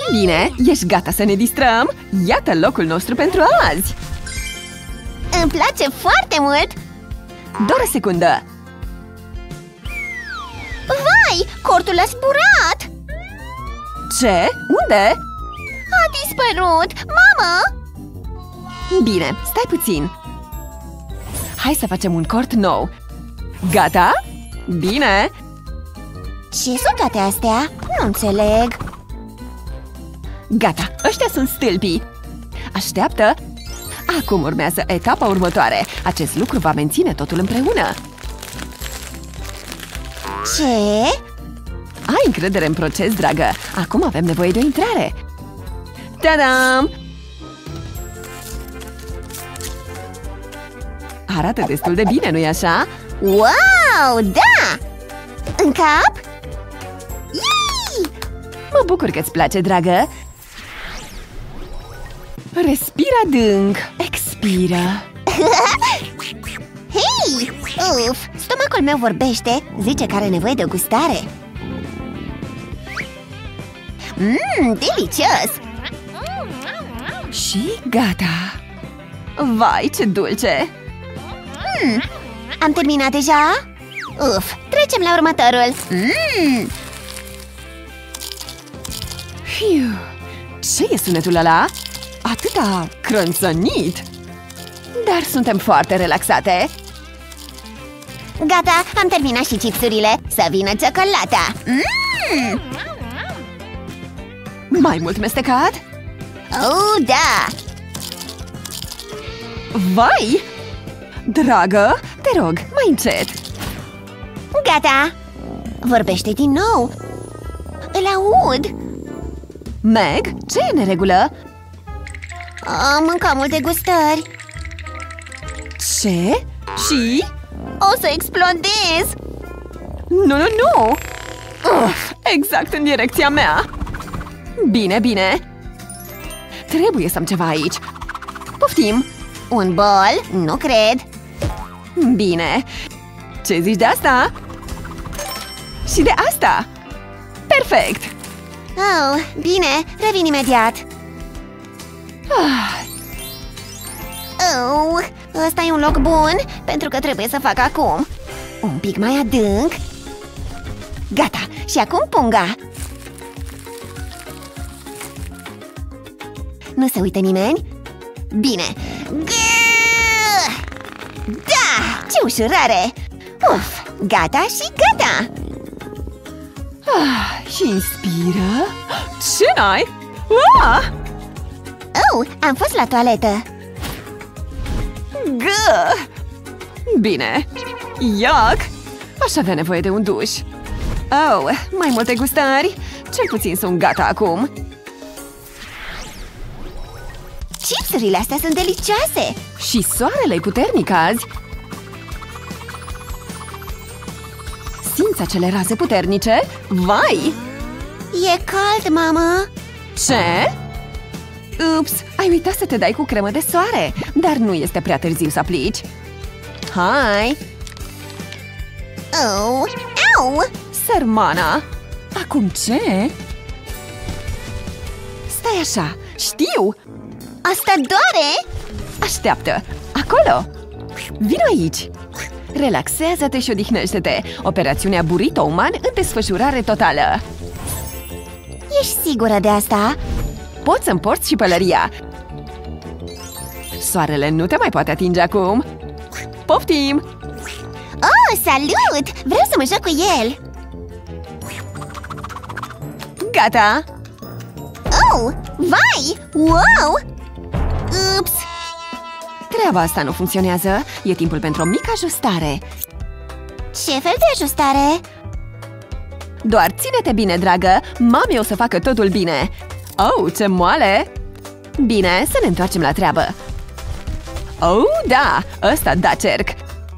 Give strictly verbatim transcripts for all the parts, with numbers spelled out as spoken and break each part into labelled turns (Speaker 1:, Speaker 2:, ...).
Speaker 1: Bine, ești gata să ne distrăm? Iată locul nostru pentru azi!
Speaker 2: Îmi place foarte mult!
Speaker 1: Doar o secundă!
Speaker 2: Vai! Cortul a zburat!
Speaker 1: Ce? Unde?
Speaker 2: A dispărut! Mamă!
Speaker 1: Bine, stai puțin! Hai să facem un cort nou! Gata? Bine!
Speaker 2: Ce sunt toate astea? Nu înțeleg!
Speaker 1: Gata, ăștia sunt stâlpii! Așteaptă! Acum urmează etapa următoare. Acest lucru va menține totul împreună.
Speaker 2: Ce?
Speaker 1: Ai încredere în proces, dragă! Acum avem nevoie de o intrare! Ta-dam! Arată destul de bine, nu-i așa?
Speaker 2: Wow! Da! În cap? Yay!
Speaker 1: Mă bucur că îți place, dragă! Respira adânc! Expiră!
Speaker 2: Hei! Uf! Stomacul meu vorbește! Zice că are nevoie de gustare! Mmm, delicios!
Speaker 1: Și gata! Vai, ce dulce!
Speaker 2: Mm, am terminat deja? Uf, trecem la următorul! Mm.
Speaker 1: Fiu, ce e sunetul ăla? Atâta crânțănit! Dar suntem foarte relaxate!
Speaker 2: Gata, am terminat și chipsurile! Să vină ciocolata! Mm.
Speaker 1: Mai mult mestecat?
Speaker 2: Oh, da!
Speaker 1: Vai! Dragă, te rog, mai încet!
Speaker 2: Gata! Vorbește din nou! Îl aud!
Speaker 1: Meg, ce e în neregulă?
Speaker 2: Am mâncat multe gustări!
Speaker 1: Ce? Și?
Speaker 2: O să explodez!
Speaker 1: Nu, nu, nu! Uf, exact în direcția mea! Bine, bine! Trebuie să am ceva aici! Poftim!
Speaker 2: Un bol? Nu cred!
Speaker 1: Bine! Ce zici de asta? Și de asta! Perfect!
Speaker 2: Oh, bine, revin imediat!
Speaker 1: Ah.
Speaker 2: Oh, ăsta e un loc bun, pentru că trebuie să fac acum. Un pic mai adânc. Gata, și acum punga. Nu se uită nimeni? Bine. Gâ! Da, ce ușurare! Uf, gata și gata!
Speaker 1: Ah, și inspiră. Ce n-ai? Ah!
Speaker 2: Oh, am fost la toaletă.
Speaker 1: Gă! Bine. Iac! Aș avea nevoie de un duș. Oh, mai multe gustări. Cel puțin sunt gata acum.
Speaker 2: Chipsurile astea sunt delicioase.
Speaker 1: Și soarele e puternic azi. Simți acele raze puternice? Vai!
Speaker 2: E cald, mamă.
Speaker 1: Ce? Ups, ai uitat să te dai cu cremă de soare. Dar nu este prea târziu să aplici. Hai!
Speaker 2: Oh, au!
Speaker 1: Sărmana! Acum ce? Stai așa, știu!
Speaker 2: Asta doare?
Speaker 1: Așteaptă! Acolo! Vino aici! Relaxează-te și odihnește-te! Operațiunea Burrito Uman în desfășurare totală!
Speaker 2: Ești sigură de asta?
Speaker 1: Poți să-mi porți și pălăria! Soarele nu te mai poate atinge acum! Poftim!
Speaker 2: Oh, salut! Vreau să mă joc cu el!
Speaker 1: Gata!
Speaker 2: Oh, vai! Wow! Ups!
Speaker 1: Treaba asta nu funcționează. E timpul pentru o mică ajustare.
Speaker 2: Ce fel de ajustare?
Speaker 1: Doar ține-te bine, dragă! Mami o să facă totul bine! Oh, ce moale! Bine, să ne întoarcem la treabă! Oh, da! Ăsta da cerc!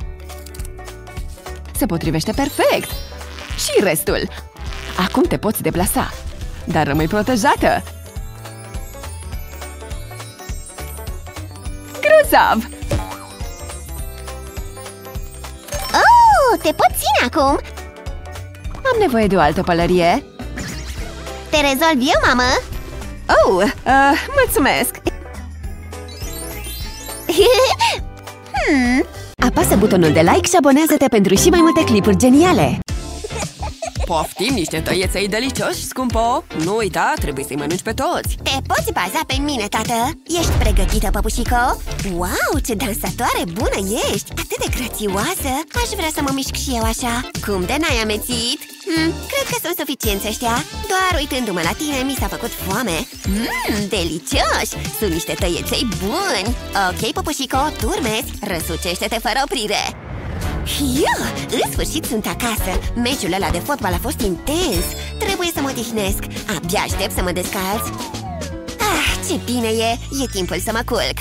Speaker 1: Se potrivește perfect! Și restul! Acum te poți deplasa! Dar rămâi protejată! Grozav!
Speaker 2: Oh, te pot ține acum!
Speaker 1: Am nevoie de o altă pălărie!
Speaker 2: Te rezolv eu, mamă!
Speaker 1: Oh, uh, mulțumesc!
Speaker 2: hmm.
Speaker 1: Apasă butonul de like și abonează-te pentru și mai multe clipuri geniale! Poftim niște tăieței delicioși, scumpo! Nu uita, trebuie să-i mănânci pe toți!
Speaker 2: Te poți baza pe mine, tată? Ești pregătită, păpușico? Wow, ce dansatoare bună ești! Atât de grațioasă! Aș vrea să mă mișc și eu așa! Cum de n-ai amețit? Hmm, cred că sunt suficienți ăștia. Doar uitându-mă la tine, mi s-a făcut foame. Mmm, delicioși! Sunt niște tăieței buni! Ok, păpușico, turmezi, răsucește-te fără oprire! Hiu, în sfârșit sunt acasă. Meciul ăla de fotbal a fost intens. Trebuie să mă odihnesc. Abia aștept să mă descalț. Ah, ce bine e! E timpul să mă culc.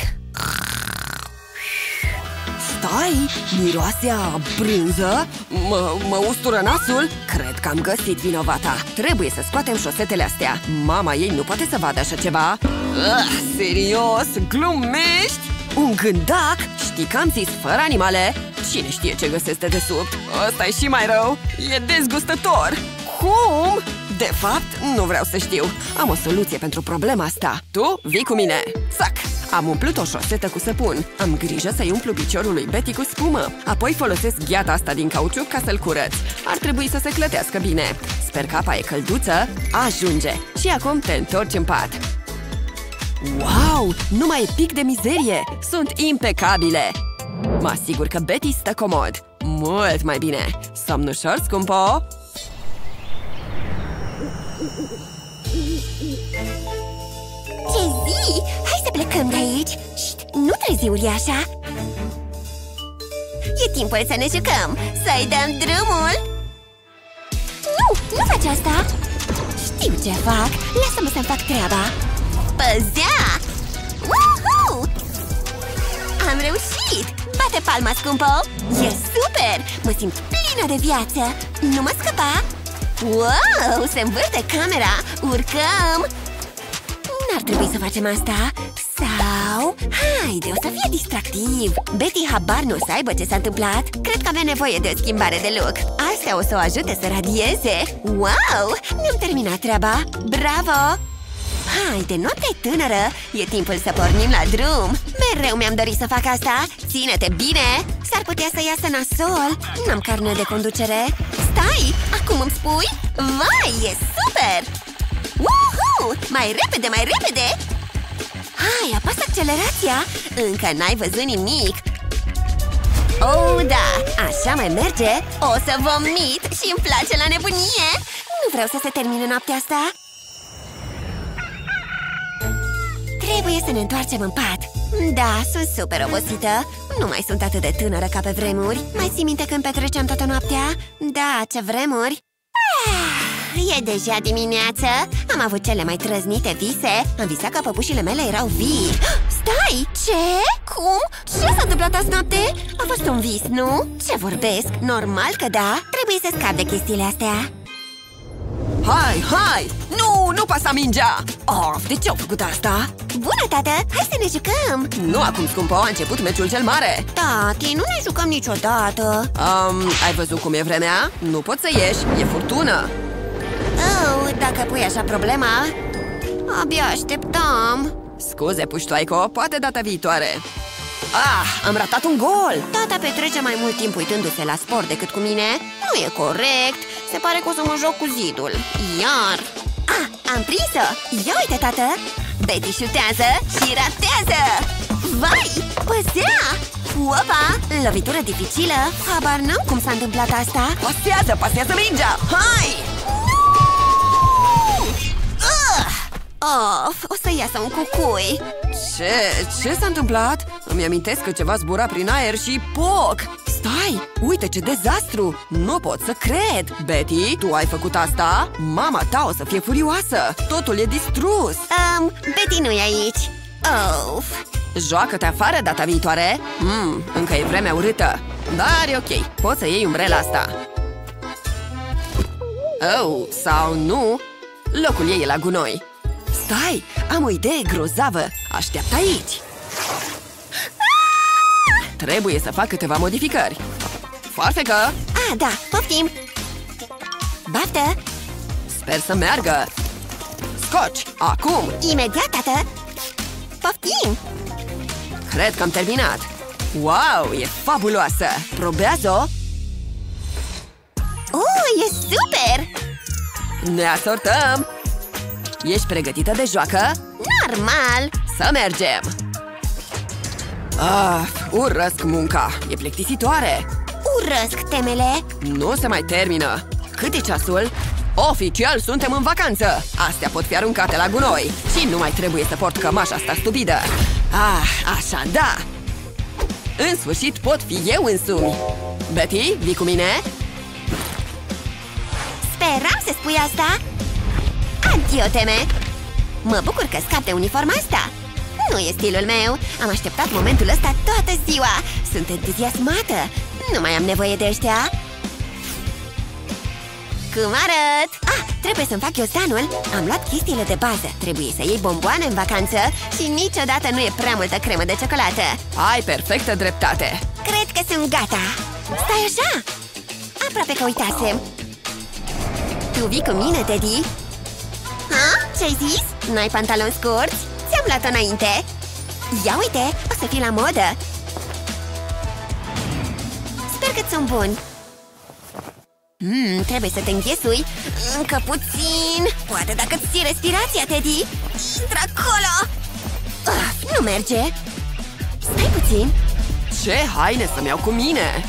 Speaker 1: Stai! Miroase a brânză? Mă, mă ustură nasul? Cred că am găsit vinovata. Trebuie să scoatem șosetele astea. Mama ei nu poate să vadă așa ceva. Ah, serios? Glumești? Un gândac? Știi că am zis fără animale? Cine știe ce găsesc de desubt? Ăsta e și mai rău. E dezgustător. Cum? De fapt, nu vreau să știu. Am o soluție pentru problema asta. Tu vii cu mine. Sac! Am umplut o șosetă cu săpun. Am grijă să-i umplu piciorul lui Betty cu spumă. Apoi folosesc gheata asta din cauciuc ca să-l curăț. Ar trebui să se clătească bine. Sper că apa e călduță. Ajunge. Și acum te întorci în pat. Wow! Nu mai e pic de mizerie! Sunt impecabile! Mă asigur că Betty stă comod. Mult mai bine! Somn ușor, scumpo!
Speaker 2: Ce zi! Hai să plecăm de aici! Șt, nu trezi uriașa! E timpul să ne jucăm! Să-i dăm drumul! Nu! Nu faci asta! Știu ce fac! Lasă-mă să-mi fac treaba! Păzea! Woohoo! Am reușit! Bate palma, scumpo! E super! Mă simt plină de viață! Nu mă scăpa! Wow! Se învârte camera! Urcăm! N-ar trebui să facem asta! Sau... Haide, o să fie distractiv! Betty habar nu o să aibă ce s-a întâmplat. Cred că avea nevoie de o schimbare de look. Astea o să o ajute să radieze. Wow! Ne-am terminat treaba! Bravo! Haide, noaptea e tânără! E timpul să pornim la drum! Mereu mi-am dorit să fac asta! Ține-te bine! S-ar putea să iasă nasol! N-am carnet de conducere! Stai! Acum îmi spui? Vai, e super! Woohoo! Mai repede, mai repede! Hai, apasă accelerația! Încă n-ai văzut nimic! Oh, da! Așa mai merge! O să vomit și îmi place la nebunie! Nu vreau să se termine noaptea asta! Trebuie să ne întoarcem în pat. Da, sunt super obosită. Nu mai sunt atât de tânără ca pe vremuri. Mai ții minte când petreceam toată noaptea? Da, ce vremuri! Ah, e deja dimineață. Am avut cele mai trăznite vise. Am visat că păpușile mele erau vii. Stai! Ce? Cum? Ce s-a întâmplat azi noapte? A fost un vis, nu? Ce vorbesc? Normal că da. Trebuie să scap de chestiile astea.
Speaker 1: Hai, hai! Nu, nu pasa mingea! Of, de ce au făcut asta?
Speaker 2: Bună, tată! Hai să ne jucăm!
Speaker 1: Nu acum, scumpo, a început meciul cel mare!
Speaker 2: Tati, nu ne jucăm niciodată!
Speaker 1: Um, ai văzut cum e vremea? Nu poți să ieși, e furtună!
Speaker 2: Oh, dacă pui așa problema... Abia așteptam!
Speaker 1: Scuze, puștoaico, poate data viitoare! Ah, am ratat un gol!
Speaker 2: Tata petrece mai mult timp uitându-se la sport decât cu mine. Nu e corect. Se pare că o să mă joc cu zidul. Iar... Ah, am prins-o! Ia uite, tată! Betty șutează și ratează! Vai! Păzea! Opa! Lovitură dificilă. Habar n-am cum s-a întâmplat asta.
Speaker 1: Pasează, pasează mingea! Hai!
Speaker 2: Of, o să iasă un cucui.
Speaker 1: Ce? Ce s-a întâmplat? Îmi amintesc că ceva zbura prin aer și poc! Stai! Uite ce dezastru! Nu pot să cred! Betty, tu ai făcut asta? Mama ta o să fie furioasă! Totul e distrus!
Speaker 2: Um, Betty nu e aici. Of!
Speaker 1: Joacă-te afară data viitoare? Hmm, încă e vremea urâtă. Dar e ok, poți să iei umbrela asta. Oh, sau nu? Locul ei e la gunoi. Stai, am o idee grozavă. Așteaptă aici. Trebuie să fac câteva modificări. Foarfecă!
Speaker 2: Ah, da, poftim! Baftă!
Speaker 1: Sper să meargă. scoci! Acum!
Speaker 2: Imediat, tată! Poftim!
Speaker 1: Cred că am terminat! Wow, e fabuloasă! Probează-o!
Speaker 2: Oh, e super!
Speaker 1: Ne asortăm! Ești pregătită de joacă?
Speaker 2: Normal!
Speaker 1: Să mergem! Ah, urăsc munca! E plictisitoare!
Speaker 2: Urăsc temele!
Speaker 1: Nu se mai termină! Cât e ceasul? Oficial suntem în vacanță! Astea pot fi aruncate la gunoi și nu mai trebuie să port cămașa asta stupidă! Ah, așa, da! În sfârșit pot fi eu însumi! Betty, vii cu mine?
Speaker 2: Speram să spui asta! Adio, teme! Mă bucur că scap de uniforma asta! Nu e stilul meu! Am așteptat momentul ăsta toată ziua! Sunt entuziasmată! Nu mai am nevoie de ăștia! Cum arăt? Ah, trebuie să-mi fac ghiostanul! Am luat chestiile de bază! Trebuie să iei bomboane în vacanță și niciodată nu e prea multă cremă de ciocolată!
Speaker 1: Ai perfectă dreptate!
Speaker 2: Cred că sunt gata! Stai așa! Aproape că uitasem! Tu vii cu mine, Teddy? Ha? Ce-ai zis? N-ai pantaloni scurți? Ți-am luat-o înainte! Ia uite! O să fii la modă! Sper că sunt buni! Hmm, trebuie să te înghesui încă puțin! Poate dacă îți ții respirația, Teddy! Intră acolo! Uf, nu merge! Stai puțin!
Speaker 1: Ce haine să-mi iau cu mine!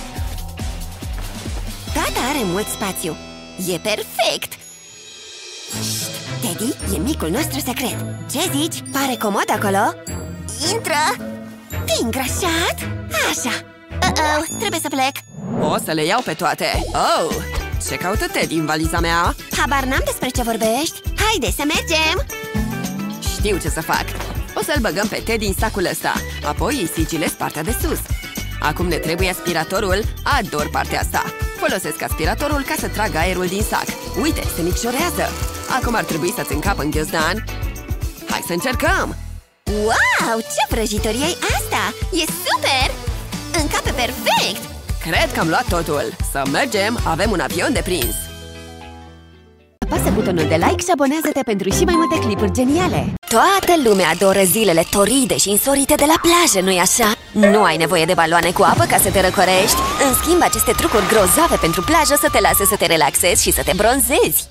Speaker 2: Tata are mult spațiu! E perfect! Șt, Teddy, e micul nostru secret! Ce zici? Pare comod acolo? Intră! Te-ai îngrașat? Așa! Uh-oh, trebuie să plec!
Speaker 1: O să le iau pe toate! Oh! Ce caută Teddy în valiza mea?
Speaker 2: Habar n-am despre ce vorbești! Haide să mergem!
Speaker 1: Știu ce să fac! O să-l băgăm pe Teddy în sacul ăsta, apoi îi sigilez partea de sus. Acum ne trebuie aspiratorul, ador partea asta. Folosesc aspiratorul ca să trag aerul din sac. Uite, se micșorează! Acum ar trebui să-ți încapă în ghiozdan. Hai să încercăm!
Speaker 2: Wow, ce vrăjitorie e asta! E super! Încape perfect!
Speaker 1: Cred că am luat totul! Să mergem, avem un avion de prins!
Speaker 2: Apasă butonul de like și abonează-te pentru și mai multe clipuri geniale! Toată lumea adoră zilele toride și însorite de la plajă, nu-i așa? Nu ai nevoie de baloane cu apă ca să te răcorești. În schimb, aceste trucuri grozave pentru plajă să te lase să te relaxezi și să te bronzezi.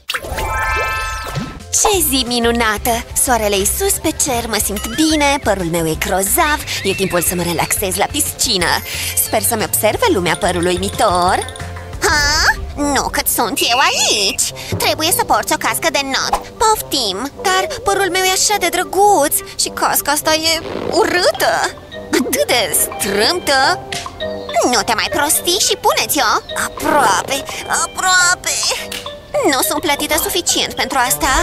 Speaker 2: Ce zi minunată! Soarele e sus pe cer, mă simt bine, părul meu e grozav, e timpul să mă relaxez la piscină. Sper să-mi observe lumea părului mitor. Ha? Nu cât sunt eu aici! Trebuie să porți o cască de not. Poftim! Dar părul meu e așa de drăguț și casca asta e urâtă. Atât de strâmtă. Nu te mai prosti și puneți-o! Aproape, aproape! Nu sunt plătită suficient pentru asta.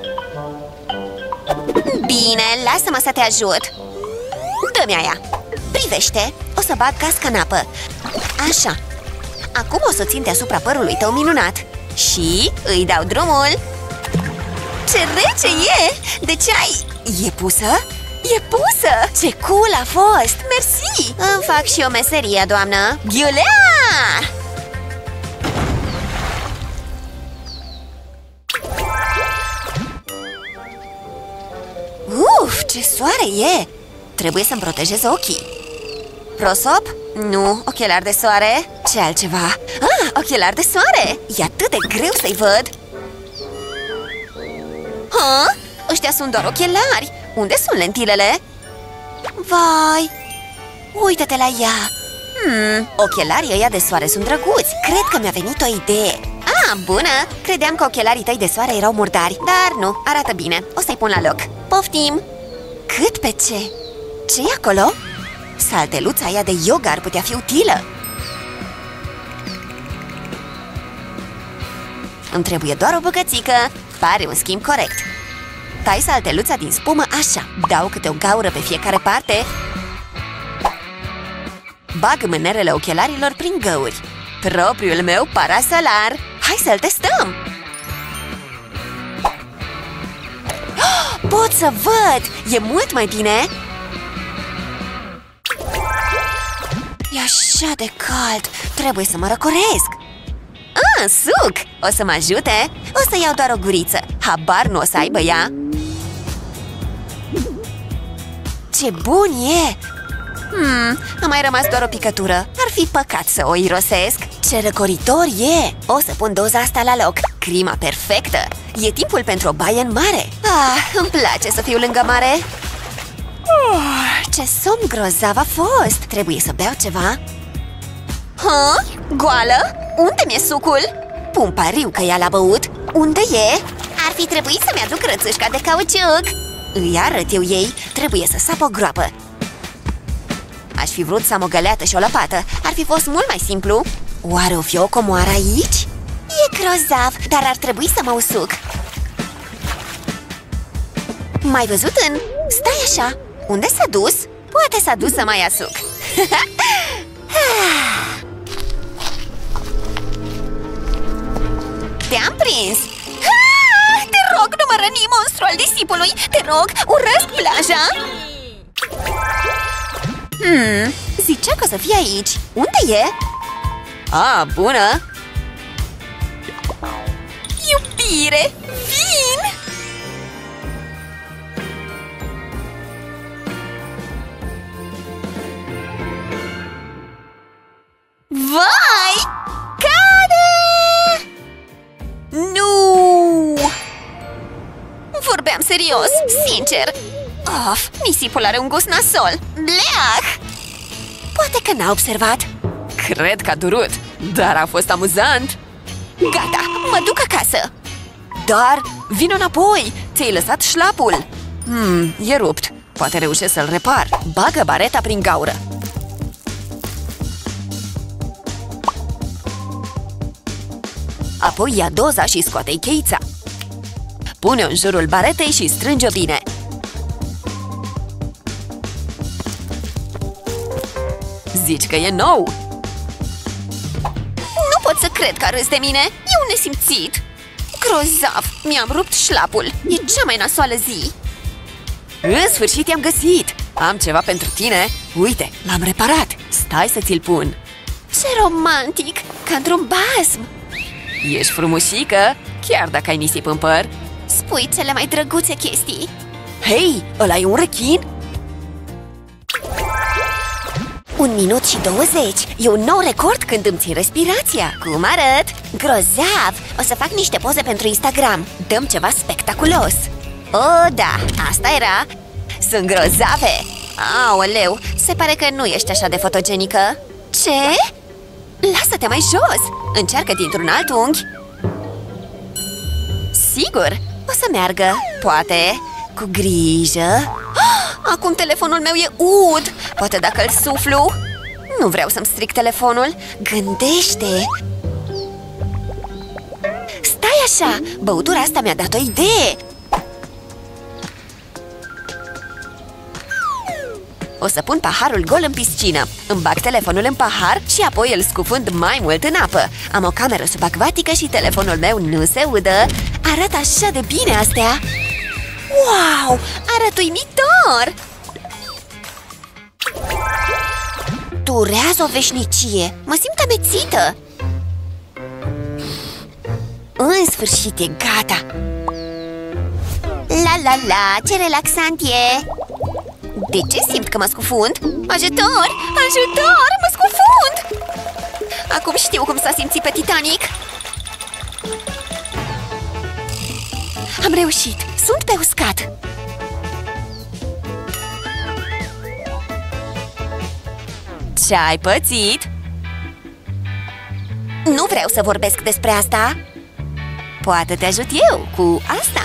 Speaker 2: Bine, lasă-mă să te ajut. Dă-mi aia. Privește, o să bag casca în apă. Așa. Acum o să țin deasupra părului tău minunat. Și îi dau drumul. Ce rece e! De ce ai... E pusă? E pusă! Ce cool a fost! Mersi! Îmi fac și o meserie, doamnă. Ghiulea! Uf, ce soare e! Trebuie să-mi protejez ochii. Prosop? Nu, ochelari de soare. Ce altceva? Ah, ochelari de soare! E atât de greu să-i văd. Ha? Ăștia sunt doar ochelari. Unde sunt lentilele? Vai! Uită-te la ea! Hmm, ochelarii ăia de soare sunt drăguți. Cred că mi-a venit o idee. Ah, bună! Credeam că ochelarii tăi de soare erau murdari. Dar nu, arată bine. O să-i pun la loc. Poftim! Cât pe ce? Ce-i acolo? Salteluța aia de yoga ar putea fi utilă. Îmi trebuie doar o bucățică. Pare un schimb corect. Tai salteluța din spumă așa. Dau câte o gaură pe fiecare parte. Bag mânerele ochelarilor prin găuri. Propriul meu parasolar. Hai să-l testăm! Oh, pot să văd! E mult mai bine! E așa de cald! Trebuie să mă răcoresc! Ah, suc! O să mă ajute? O să iau doar o guriță. Habar nu o să aibă ea. ce bun e! Hmm, a mai rămas doar o picătură. Ar fi păcat să o irosesc. Ce răcoritor e! O să pun doza asta la loc. Crima perfectă! E timpul pentru o baie în mare. Ah, îmi place să fiu lângă mare. Oh, ce somn grozav a fost! Trebuie să beau ceva. Hă? Goală? Unde mi-e sucul? Pun pariu că ea l-a băut. Unde e? Ar fi trebuit să-mi aduc rățușca de cauciuc. Îi arăt eu ei. Trebuie să sap o groapă. Aș fi vrut să am o găleată și o lopată. Ar fi fost mult mai simplu. Oare o fi o comoară aici? E grozav, dar ar trebui să mă usuc. M-ai văzut în... Stai așa! Unde s-a dus? Poate s-a dus să mai asuc. Te-am prins! Ah, te rog, nu mă răni, monstru al disipului! Te rog, urăsc plaja! Hmm, zicea că o să fie aici. Unde e? Ah, bună! Iubire, vin! Vai! Cade! Nu! Vorbeam serios, sincer. Of, nisipul are un gust nasol. Bleah! Poate că n-a observat.
Speaker 1: Cred că a durut, dar a fost amuzant.
Speaker 2: Gata, mă duc acasă.
Speaker 1: Dar vino înapoi, ți-ai lăsat șlapul. Hmm, e rupt, poate reușesc să-l repar. Bagă bareta prin gaură. Apoi ia doza și scoate-i cheița. Pune-o în jurul baretei și strânge-o bine. Zici că e nou?
Speaker 2: Nu pot să cred că a râs de mine. E un nesimțit. Grozav, mi-am rupt șlapul. E cea mai nasoală zi.
Speaker 1: În sfârșit i-am găsit. Am ceva pentru tine. Uite, l-am reparat. Stai să ți-l pun.
Speaker 2: Ce romantic, ca într-un basm.
Speaker 1: Ești frumușică, chiar dacă ai nisip în păr.
Speaker 2: Spui cele mai drăguțe chestii.
Speaker 1: Hei, ăla e un rechin?
Speaker 2: Un minut și douăzeci. E un nou record când îmi țin respirația. Cum arăt? Grozav! O să fac niște poze pentru Instagram. Dăm ceva spectaculos. Oh, da, asta era. Sunt grozave. Aoleu, se pare că nu ești așa de fotogenică. Ce? Lasă-te mai jos. Încearcă dintr-un alt unghi. Sigur, o să meargă. Poate, cu grijă. Acum telefonul meu e ud. Poate dacă îl suflu. Nu vreau să-mi stric telefonul. Gândește. Stai așa, băutura asta mi-a dat o idee. O să pun paharul gol în piscină. Îmi bag telefonul în pahar și apoi îl scufund mai mult în apă. Am o cameră subacvatică și telefonul meu nu se udă. Arată așa de bine astea. Wow! Arată uimitor! Durează o veșnicie. Mă simt amețită. În sfârșit e gata. La la la, ce relaxant e! De ce simt că mă scufund? Ajutor! Ajutor! Mă scufund! Acum știu cum s-a simțit pe Titanic. Am reușit! Sunt pe uscat!
Speaker 1: Ce-ai pățit?
Speaker 2: Nu vreau să vorbesc despre asta. Poate te ajut eu cu asta.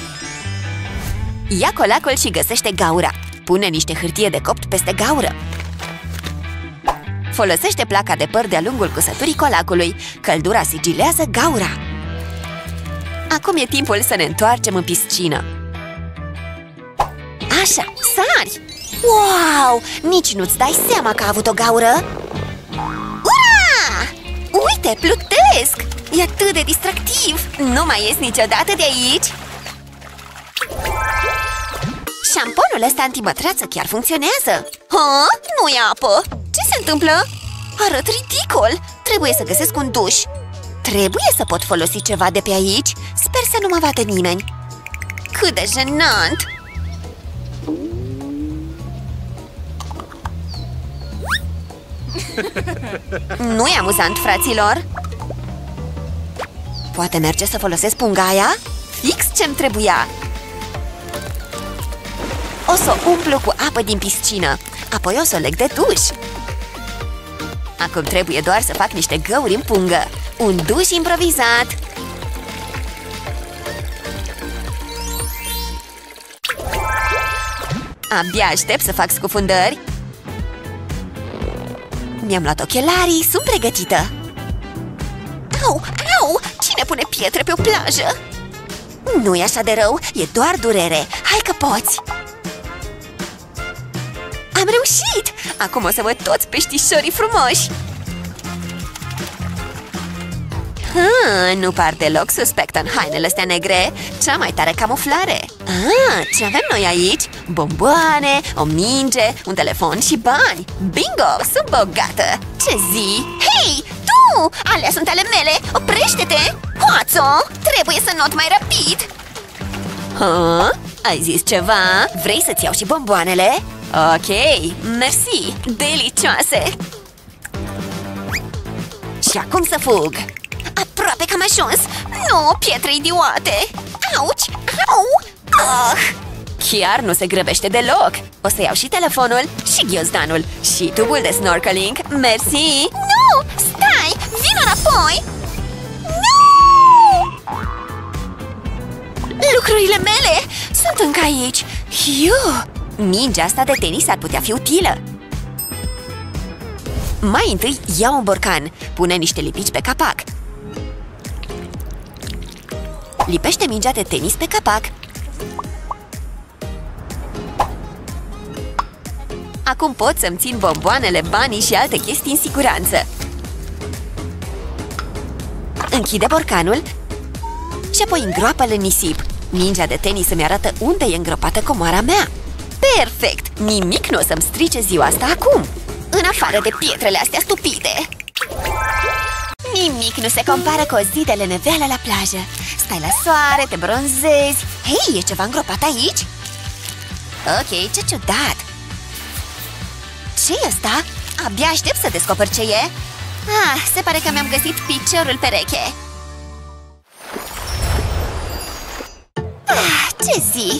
Speaker 2: Ia colacul și găsește gaura. Pune niște hârtie de copt peste gaură. Folosește placa de păr de-a lungul cusăturii colacului. Căldura sigilează gaura. Acum e timpul să ne întoarcem în piscină. Așa, sari! Wow! Nici nu-ți dai seama că a avut o gaură? Ura! Uite, plutesc! E atât de distractiv! Nu mai ies niciodată de aici! Șamponul ăsta antibătrață chiar funcționează! Ha? Nu e apă! Ce se întâmplă? Arăt ridicol! Trebuie să găsesc un duș! Trebuie să pot folosi ceva de pe aici. Sper să nu mă vadă nimeni. Cât de jenant! Nu e amuzant, fraților? Poate merge să folosesc pungaia? Fix ce-mi trebuia! O să o umplu cu apă din piscină. Apoi o să o leg de duș. Acum trebuie doar să fac niște găuri în pungă. Un duș improvizat. Abia aștept să fac scufundări. Mi-am luat ochelarii, sunt pregătită. Au, au, cine pune pietre pe o plajă? Nu e așa de rău, e doar durere. Hai că poți. Am reușit! Acum o să văd toți peștișorii frumoși. Ah, nu par deloc suspect în hainele astea negre. Cea mai tare camuflare. Ah, ce avem noi aici? Bomboane, o minge, un telefon și bani. Bingo, sunt bogată. Ce zi? Hei, tu! Alea sunt ale mele, oprește-te! Hoațo, trebuie să not mai rapid. Ha? Ai zis ceva? Vrei să-ți iau și bomboanele? Ok, mersi, delicioase. Și acum să fug. Aproape că am ajuns. Nu, pietre idiote. Auci, au. Ah. Chiar nu se grăbește deloc. O să iau și telefonul și ghiozdanul și tubul de snorkeling. Mersi. Nu, stai, vino înapoi. Nu! Lucrurile mele sunt încă aici. Hiu! Mingea asta de tenis ar putea fi utilă. Mai întâi iau un borcan. Pune niște lipici pe capac. Lipește mingea de tenis pe capac. Acum pot să-mi țin bomboanele, banii și alte chestii în siguranță. Închide borcanul și apoi îngroapă-l în nisip. Mingea de tenis îmi arată unde e îngropată comoara mea. Perfect! Nimic nu o să-mi strice ziua asta acum. În afară de pietrele astea stupide. Nimic nu se compară cu o zi de leneveală la plajă. Stai la soare, te bronzezi. Hei, e ceva îngropat aici? Ok, ce ciudat. Ce-i ăsta? Abia aștept să descoper ce e. Ah, se pare că mi-am găsit piciorul pereche. Ah, ce zi!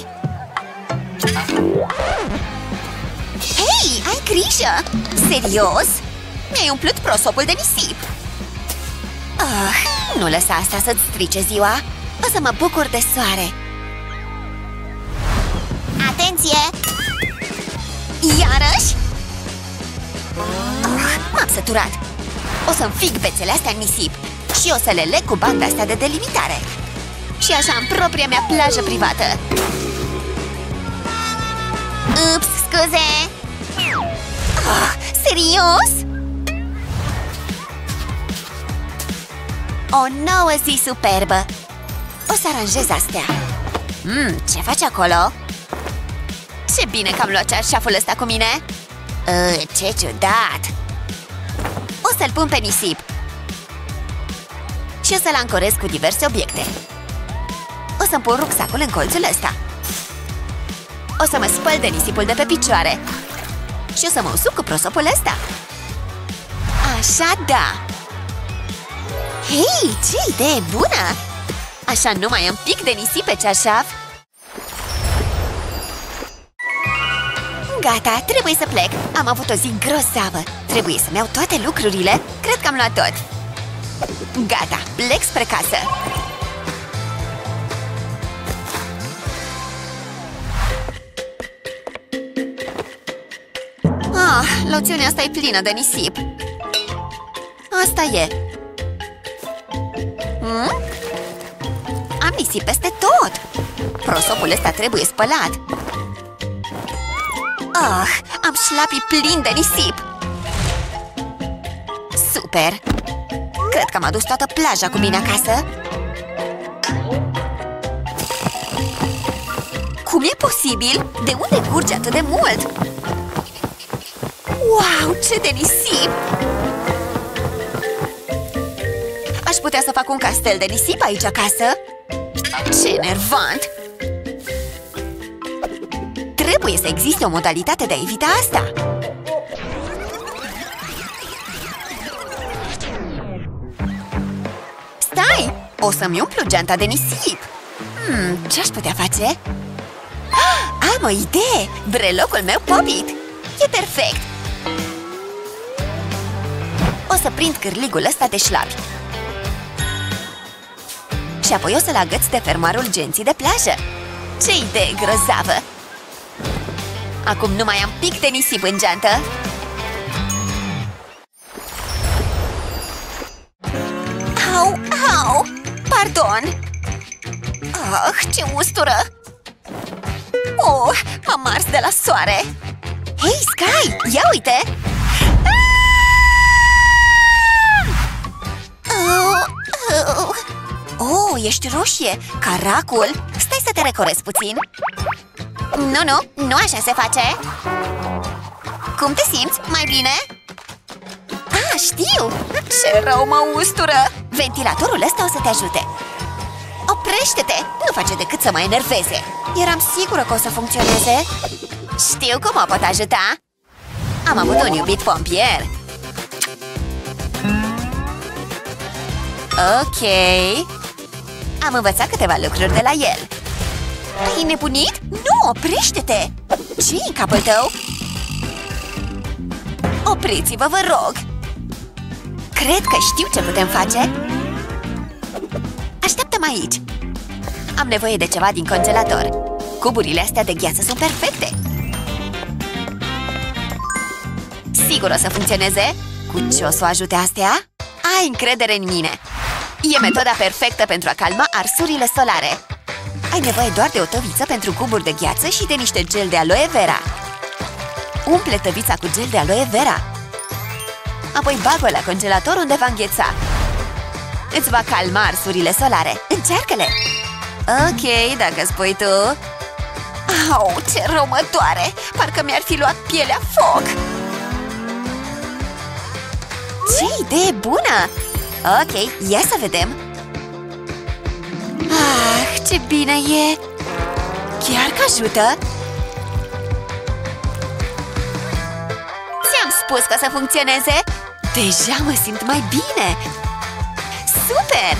Speaker 2: Hei, ai grijă! Serios? Mi-ai umplut prosopul de nisip. Ah, nu lăsa asta să-ți strice ziua. O să mă bucur de soare. Atenție! Iarăși? Ah, m-am săturat. O să-mi fig bețele astea în nisip și o să le leg cu banda asta de delimitare. Și așa în propria mea plajă privată. Ups, scuze! Oh, serios? O nouă zi superbă! O să aranjez astea. Mm, ce faci acolo? Ce bine că am luat cearșaful ăsta cu mine! Uh, ce ciudat! O să-l pun pe nisip și o să-l ancorez cu diverse obiecte. O să-mi pun rucsacul în colțul ăsta. O să mă spăl de nisipul de pe picioare și o să mă usuc cu prosopul ăsta. Așa, da! Hei, ce idee bună! Așa nu mai am pic de nisip pe ceașaf. Gata, trebuie să plec. Am avut o zi grozavă. Trebuie să-mi iau toate lucrurile. Cred că am luat tot. Gata, plec spre casă. Ah, loțiunea asta e plină de nisip. Asta e. Hmm? Am nisip peste tot. Prosopul ăsta trebuie spălat. Ah, am șlapii plini de nisip. Super. Cred că am adus toată plaja cu mine acasă. Cum e posibil? De unde curge atât de mult? Wow, ce de nisip! Aș putea să fac un castel de nisip aici acasă? Ce enervant! Trebuie să existe o modalitate de a evita asta. O să-mi umplu geanta de nisip. Hmm, ce-aș putea face? Ah, am o idee! Brelocul meu popit! E perfect! O să prind cârligul ăsta de șlapi. Și apoi o să-l agăț de fermoarul genții de plajă. Ce idee grozavă! Acum nu mai am pic de nisip în geantă. Au, au! Pardon! Ah, ce ustură! Oh, m-am ars de la soare! Hei, Sky! Ia uite! Oh, oh. Oh, ești roșie! Caracul! Stai să te recorezi puțin! Nu, nu! Nu așa se face! Cum te simți? Mai bine? Ah, știu! Ce rău mă ustură! Ventilatorul ăsta o să te ajute! Oprește-te! Nu face decât să mă enerveze! Eram sigură că o să funcționeze! Știu cum o pot ajuta! Am avut un iubit pompier! Ok... Am învățat câteva lucruri de la el! Ai nebunit? Nu, oprește-te! Ce-i în capul tău? Opriți-vă, vă rog! Cred că știu ce putem face! Așteaptă-mă aici! Am nevoie de ceva din congelator. Cuburile astea de gheață sunt perfecte! Sigur o să funcționeze? Cu ce o să o ajute astea? Ai încredere în mine! E metoda perfectă pentru a calma arsurile solare! Ai nevoie doar de o tăviță pentru cuburi de gheață și de niște gel de aloe vera. Umple tăvița cu gel de aloe vera. Apoi bagă-o la congelator unde va îngheța. Îți va calma arsurile solare. Încearcă-le! Ok, dacă spui tu. Au, ce rău mă doare! Parcă mi-ar fi luat pielea foc! Ce idee bună! Ok, ia să vedem! Ah, ce bine e! Chiar că ajută! Ți-am spus că o să funcționeze! Deja mă simt mai bine! Super!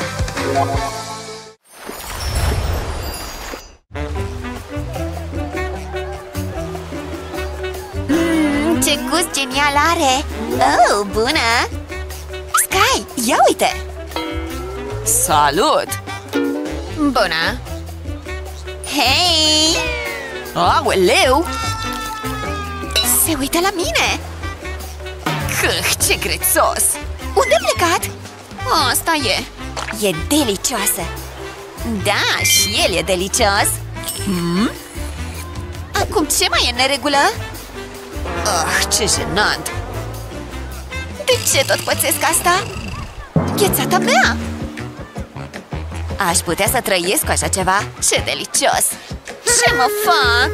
Speaker 2: Mmm, ce gust genial are! Oh, bună! Sky, ia uite!
Speaker 1: Salut!
Speaker 2: Bună! Hei!
Speaker 1: Aoleu!
Speaker 2: Se uită la mine!
Speaker 1: Câh, ce grețos!
Speaker 2: Unde-a plecat? Asta e! E delicioasă! Da, și el e delicios!
Speaker 1: Hmm?
Speaker 2: Acum ce mai e în neregulă?
Speaker 1: Ah, ce jenant!
Speaker 2: De ce tot pățesc asta? Ghețata mea!
Speaker 1: Aș putea să trăiesc cu așa ceva?
Speaker 2: Ce delicios! Ce mă fac?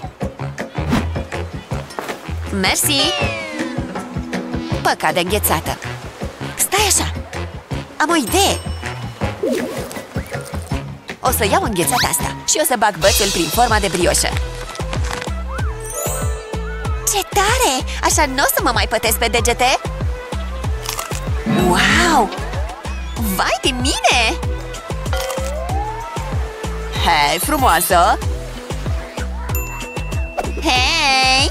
Speaker 1: Mersi! Păcat de înghețată!
Speaker 2: Stai așa! Am o idee!
Speaker 1: O să iau înghețata asta și o să bag bățul prin forma de brioșă.
Speaker 2: Ce tare! Așa nu o să mă mai pătesc pe degete! Wow! Vai de mine!
Speaker 1: Hei, frumoasă!
Speaker 2: Hei!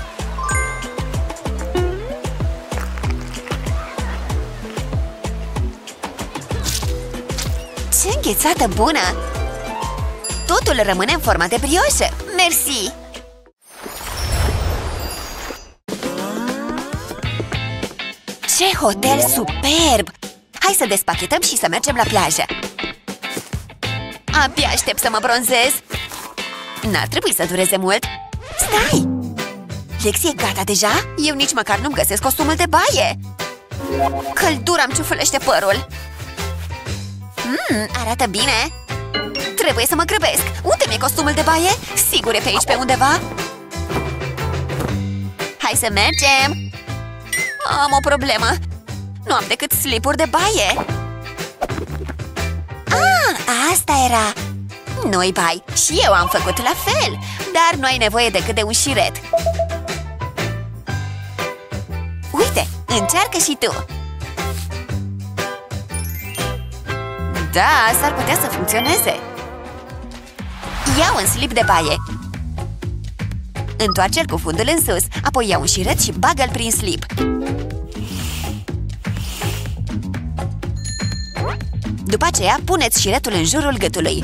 Speaker 2: Ce înghețată bună! Totul rămâne în forma de brioșă! Mersi! Ce hotel superb! Hai să despachetăm și să mergem la plajă! Abia aștept să mă bronzez! N-ar trebui să dureze mult! Stai! Lexi e gata deja? Eu nici măcar nu-mi găsesc costumul de baie! Căldura îmi ciufălește părul! Mmm, arată bine! Trebuie să mă grăbesc! Unde mi-e costumul de baie? Sigur e pe aici pe undeva! Hai să mergem! Am o problemă! Nu am decât slipuri de baie! Ah, asta era! Nu-i bai! Și eu am făcut la fel! Dar nu ai nevoie decât de un șiret! Uite! Încearcă și tu! Da, s-ar putea să funcționeze. Iau un slip de baie. Întoarce-l cu fundul în sus, apoi iau un șiret și bagă-l prin slip. După aceea, puneți șiretul în jurul gâtului.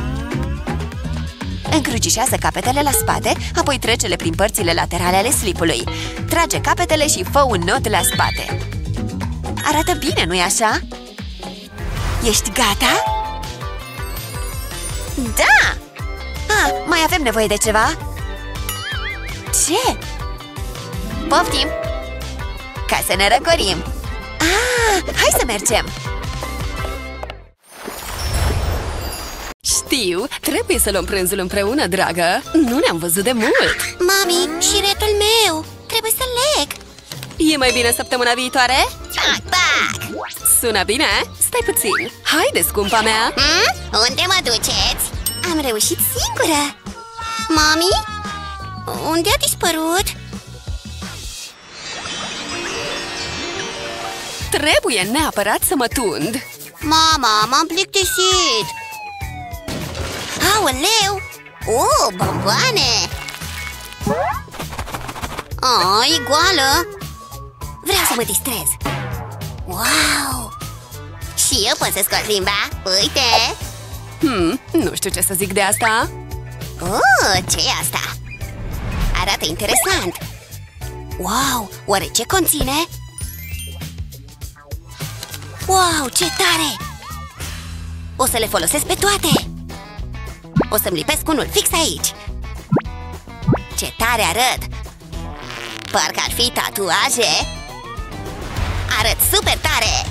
Speaker 2: Încrucișează capetele la spate, apoi trece-le prin părțile laterale ale slipului. Trage capetele și fă un nod la spate. Arată bine, nu-i așa? Ești gata? Da! Ah, mai avem nevoie de ceva? Ce? Poftim! Ca să ne răcorim! Ah, hai să mergem!
Speaker 1: Știu, trebuie să luăm prânzul împreună, dragă. Nu ne-am văzut de mult.
Speaker 2: Mami, șiretul meu! Trebuie să leg!
Speaker 1: E mai bine săptămâna viitoare?
Speaker 2: Pac, pac!
Speaker 1: Sună bine? Stai puțin. Haide, scumpa mea!
Speaker 2: Hmm? Unde mă duceți? Am reușit singură! Mami? Unde a dispărut?
Speaker 1: Trebuie neapărat să mă tund.
Speaker 2: Mama, m-am plictisit! Aoleu! Oh, bomboane! Oh, e goală! Vreau să mă distrez! Wow! Și eu pot să scot limba! Uite!
Speaker 1: Hmm, nu știu ce să zic de asta.
Speaker 2: Oh, ce e asta? Arată interesant! Wow! Oare ce conține? Wow, ce tare! O să le folosesc pe toate! O să-mi lipesc unul fix aici! Ce tare arăt! Parcă ar fi tatuaje! Arăt super tare!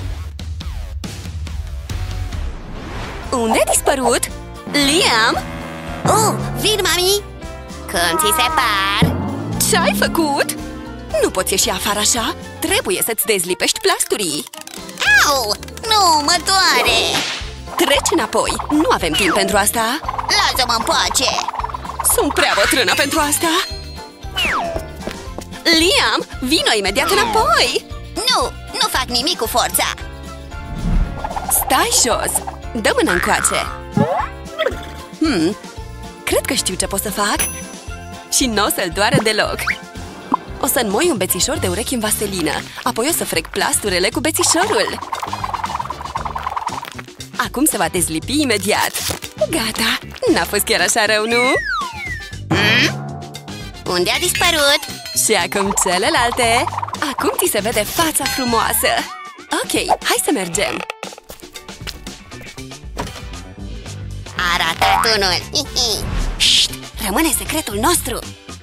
Speaker 1: Unde ai dispărut? Liam?
Speaker 2: Oh, vin, mami! Cum ți se par?
Speaker 1: Ce-ai făcut? Nu poți ieși afară așa. Trebuie să-ți dezlipești plasturii.
Speaker 2: Au! Nu, mă doare!
Speaker 1: Treci înapoi. Nu avem timp pentru asta.
Speaker 2: Lasă-mă în pace!
Speaker 1: Sunt prea bătrână pentru asta. Liam, vino imediat înapoi.
Speaker 2: Nu, nu fac nimic cu forța.
Speaker 1: Stai jos. Dă mâna încoace. Hmm, cred că știu ce pot să fac. Și nu o să-l doară deloc. O să înmoi un bețișor de urechi în vaselină. Apoi o să frec plasturele cu bețișorul. Acum se va dezlipi imediat. Gata, n-a fost chiar așa rău, nu?
Speaker 2: Hmm? Unde a dispărut?
Speaker 1: Și acum celelalte. Acum ți se vede fața frumoasă. Ok, hai să mergem.
Speaker 2: A ratat unul. Șt, rămâne secretul nostru.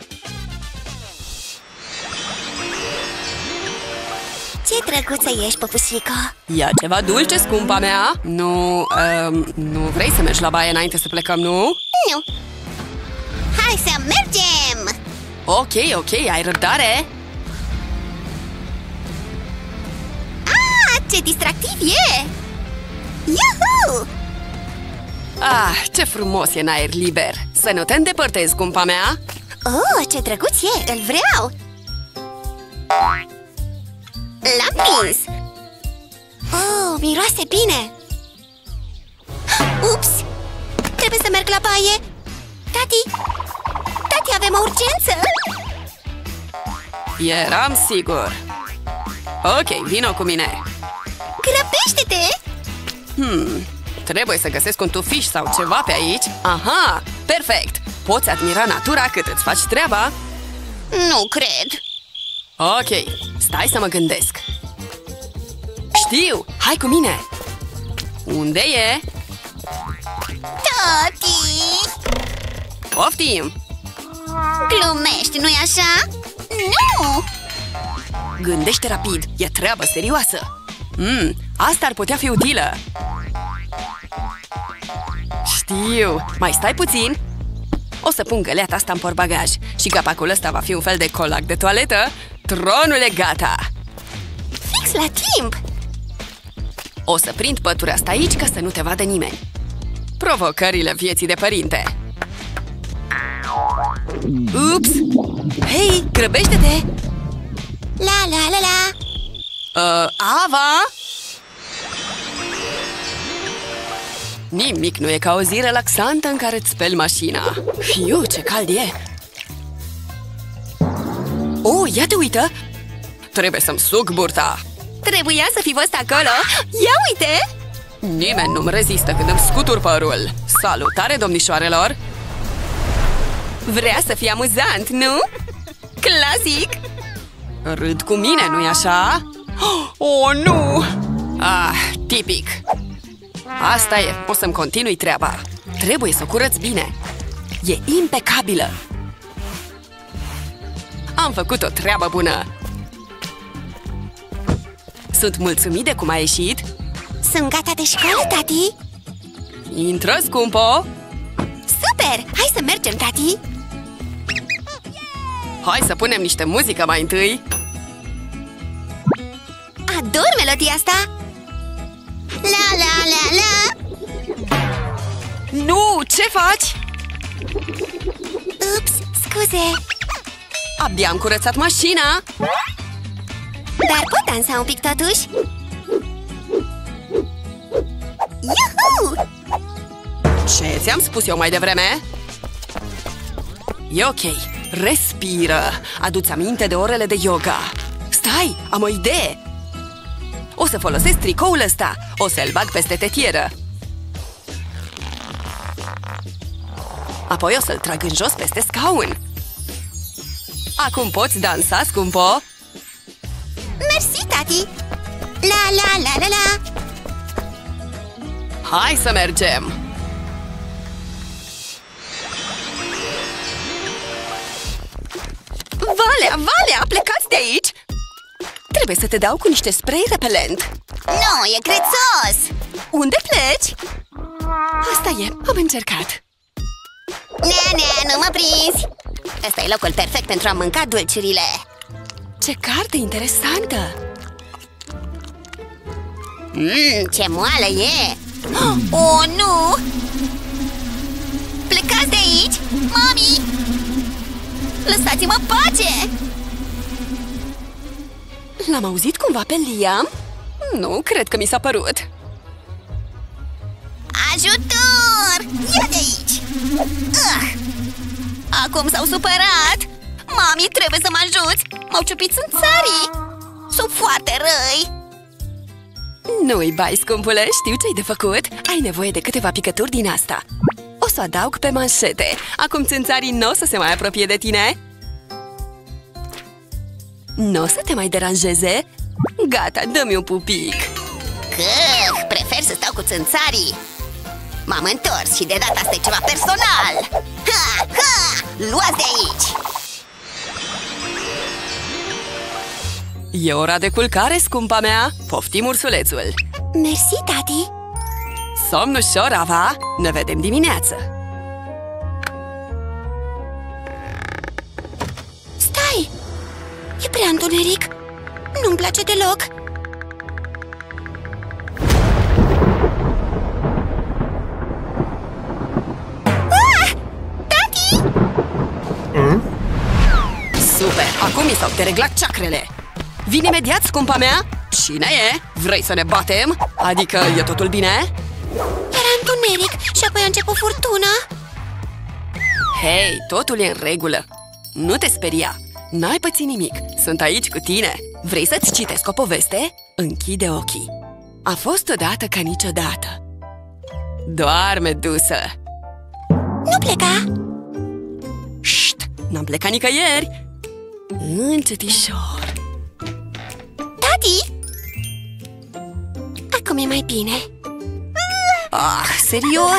Speaker 2: Ce drăguță ești, păpușico!
Speaker 1: Ia ceva dulce, scumpa mea. Nu, um, nu vrei să mergi la baie înainte să plecăm, nu?
Speaker 2: Nu. Hai să mergem!
Speaker 1: Ok, ok, ai răbdare?
Speaker 2: Ah, ce distractiv e! Iuhu!
Speaker 1: Ah, ce frumos e în aer liber. Să nu te îndepărtezi, scumpa mea.
Speaker 2: Oh, ce drăguț e! Îl vreau! L-am prins! Oh, miroase bine! Ups! Trebuie să merg la baie! Tati! Tati, avem o urgență!
Speaker 1: Eram sigur. Ok, vino cu mine.
Speaker 2: Grăbește-te!
Speaker 1: Hmm, trebuie să găsesc un tufiș sau ceva pe aici. Aha, perfect! Poți admira natura cât îți faci treaba?
Speaker 2: Nu cred!
Speaker 1: Ok, stai să mă gândesc. Știu, hai cu mine. Unde e?
Speaker 2: Tati!
Speaker 1: Poftim!
Speaker 2: Glumești, nu-i așa? Nu!
Speaker 1: Gândește rapid, e treabă serioasă. Mm, asta ar putea fi utilă. Știu, mai stai puțin. O să pun găleata asta în portbagaj și capacul ăsta va fi un fel de colac de toaletă. Tronul e gata!
Speaker 2: Fix la timp!
Speaker 1: O să prind pătura asta aici ca să nu te vadă nimeni. Provocările vieții de părinte. Ups! Hei, grăbește-te!
Speaker 2: La la la la!
Speaker 1: Uh, Ava? Nimic nu e ca o zi relaxantă în care îți speli mașina. Fiu, ce cald e! Oh, ia te uită! Trebuie să-mi suc burta!
Speaker 2: Trebuia să fi fost acolo! Ia uite!
Speaker 1: Nimeni nu-mi rezistă când îmi scutur părul! Salutare, domnișoarelor!
Speaker 2: Vrea să fie amuzant, nu? Clasic!
Speaker 1: Râd cu mine, nu-i așa? Oh, nu! Ah, tipic! Asta e, o să-mi continui treaba. Trebuie să o curăț bine. E impecabilă. Am făcut o treabă bună. Sunt mulțumit de cum a ieșit.
Speaker 2: Sunt gata de școală, tati.
Speaker 1: Intră, scumpo!
Speaker 2: Super! Hai să mergem, tati.
Speaker 1: Hai să punem niște muzică mai întâi.
Speaker 2: Ador melodia asta. La, la, la, la.
Speaker 1: Nu! Ce faci?
Speaker 2: Ups, scuze.
Speaker 1: Abia am curățat mașina.
Speaker 2: Dar pot dansa un pic totuși? Iuhu!
Speaker 1: Ce ți-am spus eu mai devreme? E ok. Respiră. Adu-ți aminte de orele de yoga. Stai, am o idee. O să folosesc tricoul ăsta. O să-l bag peste tetieră. Apoi o să-l trag în jos peste scaun. Acum poți dansa, scumpo?
Speaker 2: Mersi, tati! La, la, la, la, la!
Speaker 1: Hai să mergem! Valea, Valea, plecați de aici! Trebuie să te dau cu niște spray repelent.
Speaker 2: Nu, e grețos!
Speaker 1: Unde pleci? Asta e, am încercat.
Speaker 2: Nea, nu mă prinzi! Ăsta e locul perfect pentru a mânca dulciurile.
Speaker 1: Ce carte interesantă!
Speaker 2: Mmm, ce moală e! Oh, nu! Plecați de aici! Mami! Lăsați-mă pace!
Speaker 1: L-am auzit cumva pe Liam? Nu, cred că mi s-a părut.
Speaker 2: Ajutor! Ia de aici! Uh! Acum s-au supărat! Mami, trebuie să mă ajuți! M-au ciupit țânțarii! Sunt foarte răi!
Speaker 1: Nu-i bai, scumpule, știu ce-ai de făcut. Ai nevoie de câteva picături din asta. O să o adaug pe manșete. Acum țânțarii nu o să se mai apropie de tine. Nu o să te mai deranjeze? Gata, dă-mi un pupic.
Speaker 2: Că, prefer să stau cu țânțarii. M-am întors și de data asta e ceva personal. Ha, ha! Luați de aici!
Speaker 1: E ora de culcare, scumpa mea. Poftim, ursulețul.
Speaker 2: Mersi, tati.
Speaker 1: Somn ușor, Ava. Ne vedem dimineață.
Speaker 2: Stai! E prea întuneric. Nu-mi place deloc. Ah! Tati!
Speaker 1: Super! Acum mi s-au dereglat ceacrele. Vin imediat, scumpa mea! Cine e? Vrei să ne batem? Adică e totul bine?
Speaker 2: Era întuneric și apoi a început furtuna.
Speaker 1: Hei, totul e în regulă. Nu te speria. N-ai pățit nimic. Sunt aici cu tine. Vrei să-ți citesc o poveste? Închide ochii. A fost odată ca niciodată. Doarme, dusă.
Speaker 2: Nu pleca.
Speaker 1: Șt! N-am plecat nicăieri. Încetișor.
Speaker 2: Tati! Acum e mai bine.
Speaker 1: Ah, serios?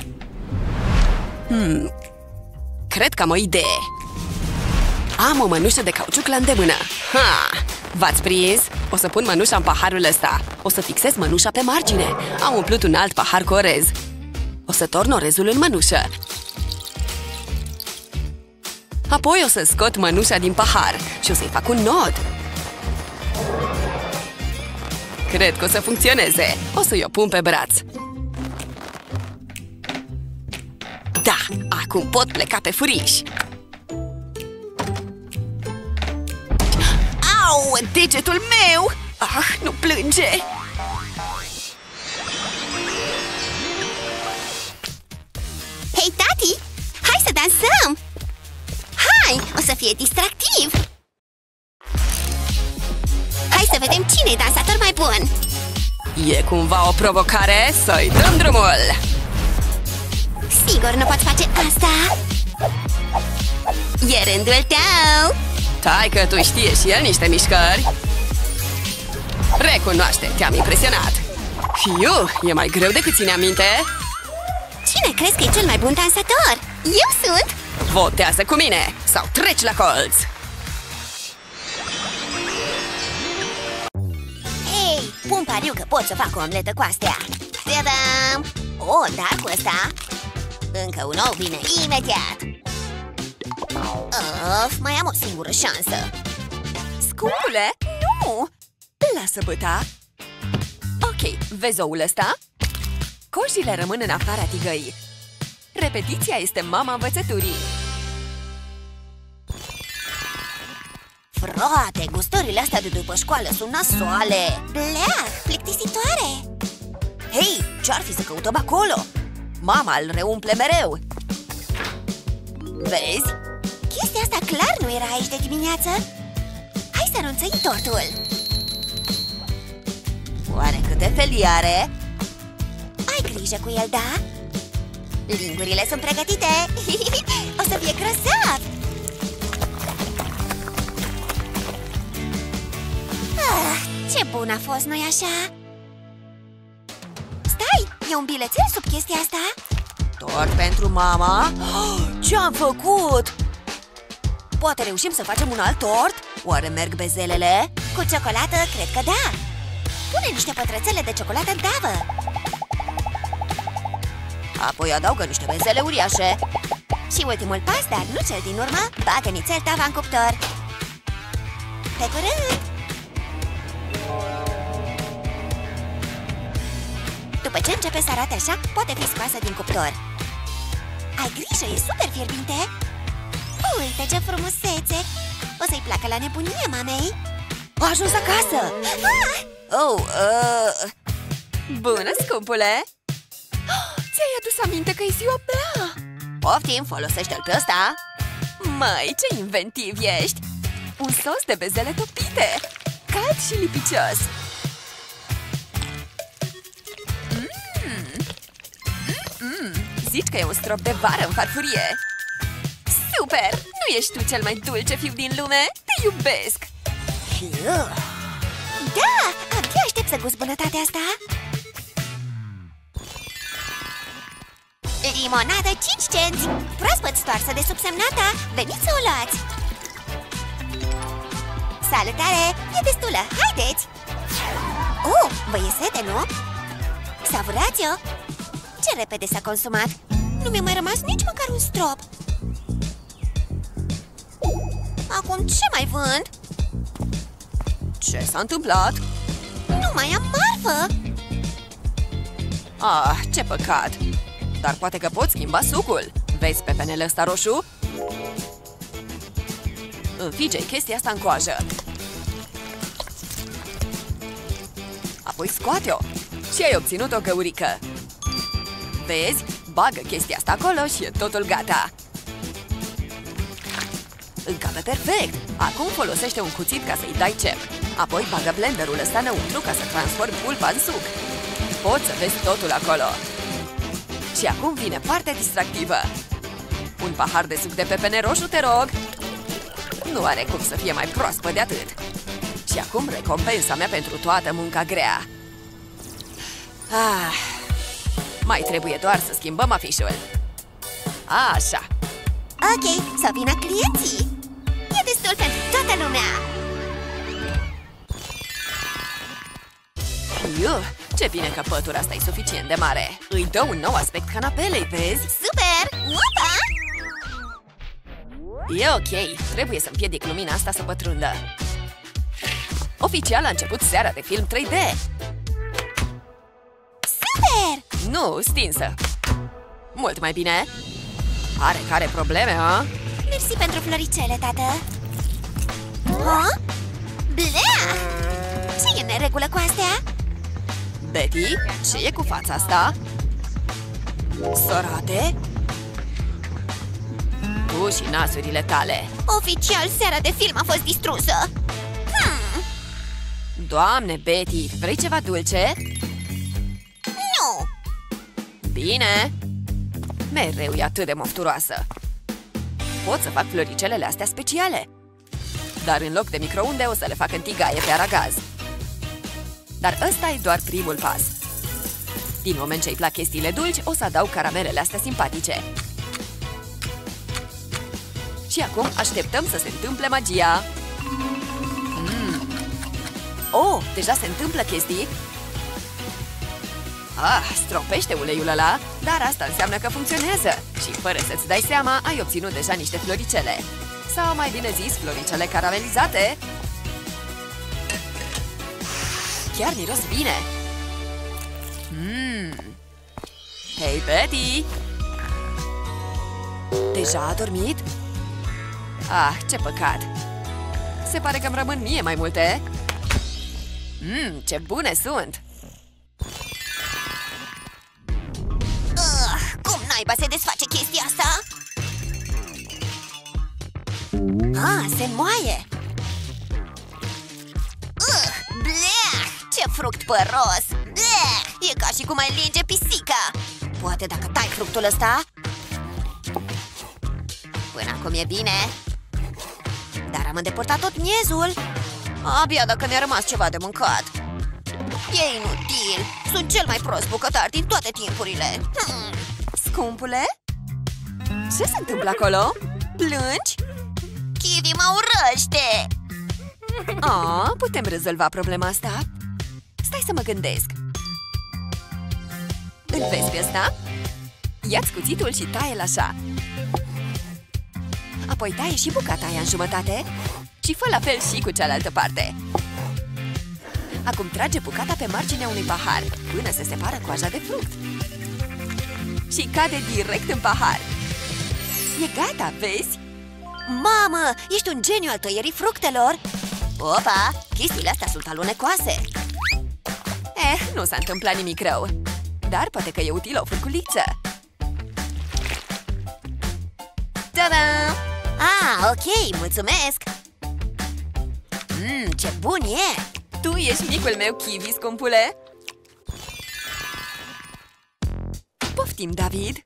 Speaker 1: Hmm. Cred că am o idee. Am o mănușă de cauciuc la îndemână. Ha! V-ați prins? O să pun mănușa în paharul ăsta. O să fixez mănușa pe margine. Am umplut un alt pahar cu orez. O să torn orezul în mănușă. Apoi o să scot mănușa din pahar și o să-i fac un nod. Cred că o să funcționeze. O să-i o pun pe braț. Da, acum pot pleca pe furiș. Au, degetul meu! Ah, nu plânge!
Speaker 2: dansăm! Hai, o să fie distractiv! Hai să vedem cine e dansator mai bun!
Speaker 1: E cumva o provocare? Să-i dăm drumul!
Speaker 2: Sigur nu poți face asta! E rândul tău!
Speaker 1: Tai că tu știi și el niște mișcări! Recunoaște, te-am impresionat! Fiu, e mai greu decât ține aminte!
Speaker 2: Cine crezi că e cel mai bun dansator? Eu sunt!
Speaker 1: Votează cu mine sau treci la colț!
Speaker 2: Ei, pun pariu că pot să fac o omletă cu astea! Ta-dam! O, dar cu ăsta? Încă un ou vine imediat! Of, mai am o singură șansă!
Speaker 1: Scumpule, nu! Lasă băta! Ok, vezi oul ăsta? Coșile rămân în afara tigăii. Repetiția este mama învățăturii.
Speaker 2: Frate, gustările astea de după școală sunt nasoale! Bleah, plictisitoare!
Speaker 1: Hei, ce-ar fi să căutăm acolo? Mama îl reumple mereu. Vezi?
Speaker 2: Chestia asta clar nu era aici de dimineață. Hai să anunțăm tortul.
Speaker 1: Oare câte felii are?
Speaker 2: Ai grijă cu el, da? Lingurile sunt pregătite. O să fie grozav. Ah, ce bun a fost, nu-i așa? Stai, e un bilețel sub chestia asta?
Speaker 1: Tort pentru mama? Ce-am făcut? Poate reușim să facem un alt tort? Oare merg bezelele?
Speaker 2: Cu ciocolată, cred că da. Pune niște pătrățele de ciocolată în tavă.
Speaker 1: Apoi adaugă niște bezele uriașe.
Speaker 2: Și ultimul pas, dar nu cel din urmă, bagă nițel tava în cuptor. Pe curând! După ce începe să arate așa, poate fi scoasă din cuptor. Ai grijă, e super fierbinte. Uite ce frumusețe! O să-i placă la nebunie mamei.
Speaker 1: A ajuns acasă!
Speaker 2: Ah!
Speaker 1: Oh, uh... Bună, scumpule! Ți-ai adus aminte că e ziua mea? Poftim, folosește-l pe ăsta! Măi, ce inventiv ești! Un sos de bezele topite! Cald și lipicios! Mm. Mm-mm. Zici că e un strop de vară în farfurie! Super! Nu ești tu cel mai dulce fiu din lume? Te iubesc!
Speaker 2: Fiu. Da! Abia aștept să gust bunătatea asta! Limonadă cinci cenți! Proaspăt stoarsă de subsemnata! Veniți să o luați! Salutare! E destulă! Haideți! Oh, vă e sete, nu? Savurați-o! Ce repede s-a consumat! Nu mi-a mai rămas nici măcar un strop! Acum ce mai vând?
Speaker 1: Ce s-a întâmplat?
Speaker 2: Nu mai am marfă!
Speaker 1: Ah, ce păcat! Dar poate că poți schimba sucul. Vezi pepenele ăsta roșu? Înfige chestia asta în coajă. Apoi scoate-o. Și ai obținut o găurică. Vezi? Bagă chestia asta acolo și e totul gata. Încape perfect! Acum folosește un cuțit ca să-i dai cep. Apoi bagă blenderul ăsta înăuntru ca să transformi pulpa în suc. Poți să vezi totul acolo. Și acum vine partea distractivă. Un pahar de suc de pepene roșu, te rog. Nu are cum să fie mai proaspăt de atât. Și acum recompensa mea pentru toată munca grea. Ah, mai trebuie doar să schimbăm afișul. Așa.
Speaker 2: Ok, să vină clienții. E destul pentru toată lumea.
Speaker 1: Iu, ce bine că pătura asta e suficient de mare. Îi dă un nou aspect canapelei, vezi?
Speaker 2: Super! Upa!
Speaker 1: E ok, trebuie să împiedic lumina asta să pătrundă. Oficial a început seara de film trei D.
Speaker 2: Super!
Speaker 1: Nu, stinsă. Mult mai bine. Are care probleme, ha?
Speaker 2: Mersi pentru floricele, tată. Ha? Blea! Ce e neregulă cu astea?
Speaker 1: Betty, ce e cu fața asta? Sărate? Tu și nasurile tale.
Speaker 2: Oficial, seara de film a fost distrusă. hmm.
Speaker 1: Doamne, Betty, vrei ceva dulce?
Speaker 2: Nu.
Speaker 1: Bine. Mereu e atât de mofturoasă. Pot să fac floricelele astea speciale. Dar în loc de microunde o să le fac în tigaie pe aragaz. Dar ăsta e doar primul pas. Din moment ce îi plac chestiile dulci, o să adaug caramelele astea simpatice. Și acum așteptăm să se întâmple magia. mm. Oh, deja se întâmplă chestii. Ah, stropește uleiul ăla, dar asta înseamnă că funcționează. Și fără să-ți dai seama, ai obținut deja niște floricele. Sau mai bine zis, floricele caramelizate. Chiar miros bine. Mm. Hei, Betty! Deja a dormit? Ah, ce păcat! Se pare că îmi rămân mie mai multe. Mmm, ce bune sunt!
Speaker 2: uh, Cum naiba se desface chestia asta? Ah, se moaie. uh, Bleh, ce fruct păros. Bleh, e ca și cum ai linge pisica. Poate dacă tai fructul ăsta? Până acum e bine. Dar am îndepărtat tot miezul. Abia dacă ne-a rămas ceva de mâncat. E inutil. Sunt cel mai prost bucătar din toate timpurile. hmm.
Speaker 1: Scumpule? Ce se întâmplă acolo? Plângi?
Speaker 2: Kiwi mă urăște.
Speaker 1: Ah, putem rezolva problema asta. Stai să mă gândesc. Îl vezi pe ăsta? Ia-ți cuțitul și taie-l așa. Apoi taie și bucata aia în jumătate și fă la fel și cu cealaltă parte. Acum trage bucata pe marginea unui pahar până se separă coaja de fruct. Și cade direct în pahar. E gata, vezi?
Speaker 2: Mamă, ești un geniu al tăierii fructelor. Opa, chestiile astea sunt alunecoase.
Speaker 1: Eh, nu s-a întâmplat nimic rău. Dar poate că e utilă o furculiță.
Speaker 2: Ta-da! Ah, ok, mulțumesc! Mmm, ce bun e!
Speaker 1: Tu ești micul meu kiwi, scumpule! Poftim, David!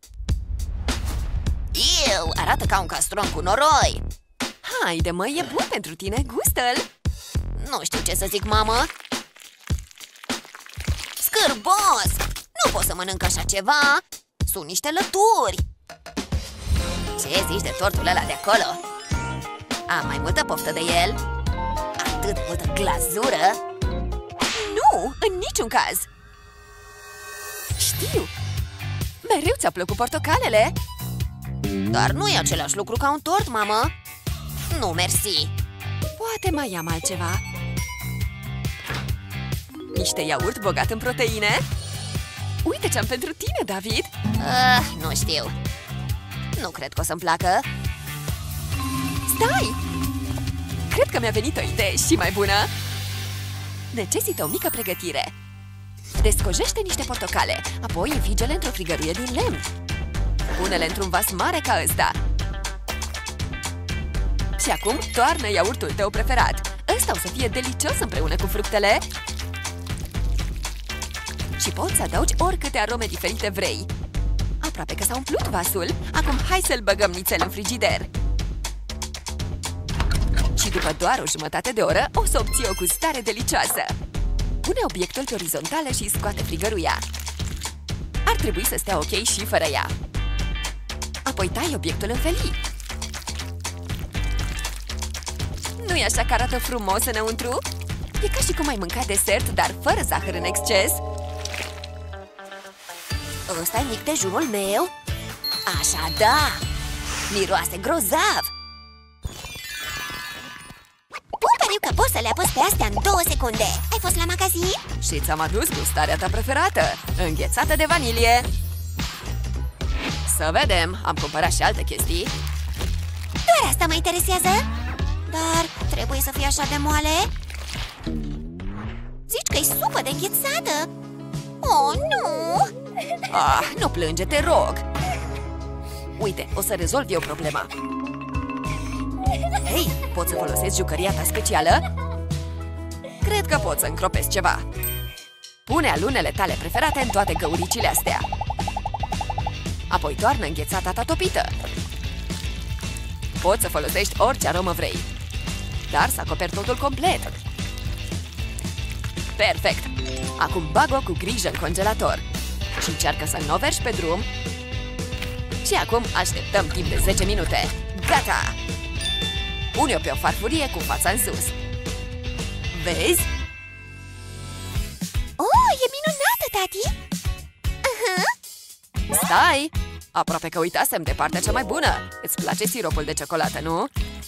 Speaker 2: Eu, arată ca un castron cu noroi!
Speaker 1: Haide, mă, e bun pentru tine, gustă-l!
Speaker 2: Nu știu ce să zic, mamă! Scârbos! Nu pot să mănânc așa ceva! Sunt niște lături! Ce zici de tortul ăla de acolo? Am mai multă poftă de el? Atât multă glazură?
Speaker 1: Nu, în niciun caz! Știu! Mereu ți-a plăcut portocalele?
Speaker 2: Dar nu e același lucru ca un tort, mamă! Nu, mersi!
Speaker 1: Poate mai am altceva. Niște iaurt bogat în proteine? Uite ce-am pentru tine, David!
Speaker 2: Uh, nu știu. Nu cred că o să-mi placă.
Speaker 1: Stai! Cred că mi-a venit o idee și mai bună! Necesită o mică pregătire. Descojește niște portocale, apoi înfige-le într-o frigăruie din lemn. Pune-le într-un vas mare ca ăsta. Și acum toarnă iaurtul tău preferat. Ăsta o să fie delicios împreună cu fructele. Și poți să adaugi oricâte arome diferite vrei. Aproape că s-a umplut vasul. Acum hai să-l băgăm nițel în frigider. Și după doar o jumătate de oră o să obții o gustare delicioasă. Pune obiectul pe orizontală și scoate frigăruia. Ar trebui să stea ok și fără ea. Apoi tai obiectul în felii. Nu-i așa că arată frumos înăuntru? E ca și cum ai mâncat desert, dar fără zahăr în exces.
Speaker 2: Ăsta-i mic dejunul meu? Așa, da! Miroase grozav! Puperiu că poți să le apăs pe astea în două secunde. Ai fost la magazin?
Speaker 1: Și ți-am adus gustarea ta preferată, înghețată de vanilie. Să vedem, am cumpărat și alte chestii.
Speaker 2: Doar asta mă interesează? Dar trebuie să fie așa de moale? Zici că e supă de înghețată? Oh, nu!
Speaker 1: Ah, nu plânge, te rog! Uite, o să rezolv eu problema. Hei, poți să folosesc jucăria ta specială? Cred că pot să încropesc ceva. Pune alunele tale preferate în toate găuricile astea. Apoi toarnă înghețata ta topită. Poți să folosești orice aromă vrei, dar să acoperi totul complet. Perfect! Acum bag-o cu grijă în congelator și încearcă să nu o vergi pe drum. Și acum așteptăm timp de zece minute. Gata! Pune-o pe o farfurie cu fața în sus. Vezi?
Speaker 2: Oh, e minunată, tati! Uh-huh.
Speaker 1: Stai! Aproape că uitasem de partea cea mai bună. Îți place siropul de ciocolată, nu?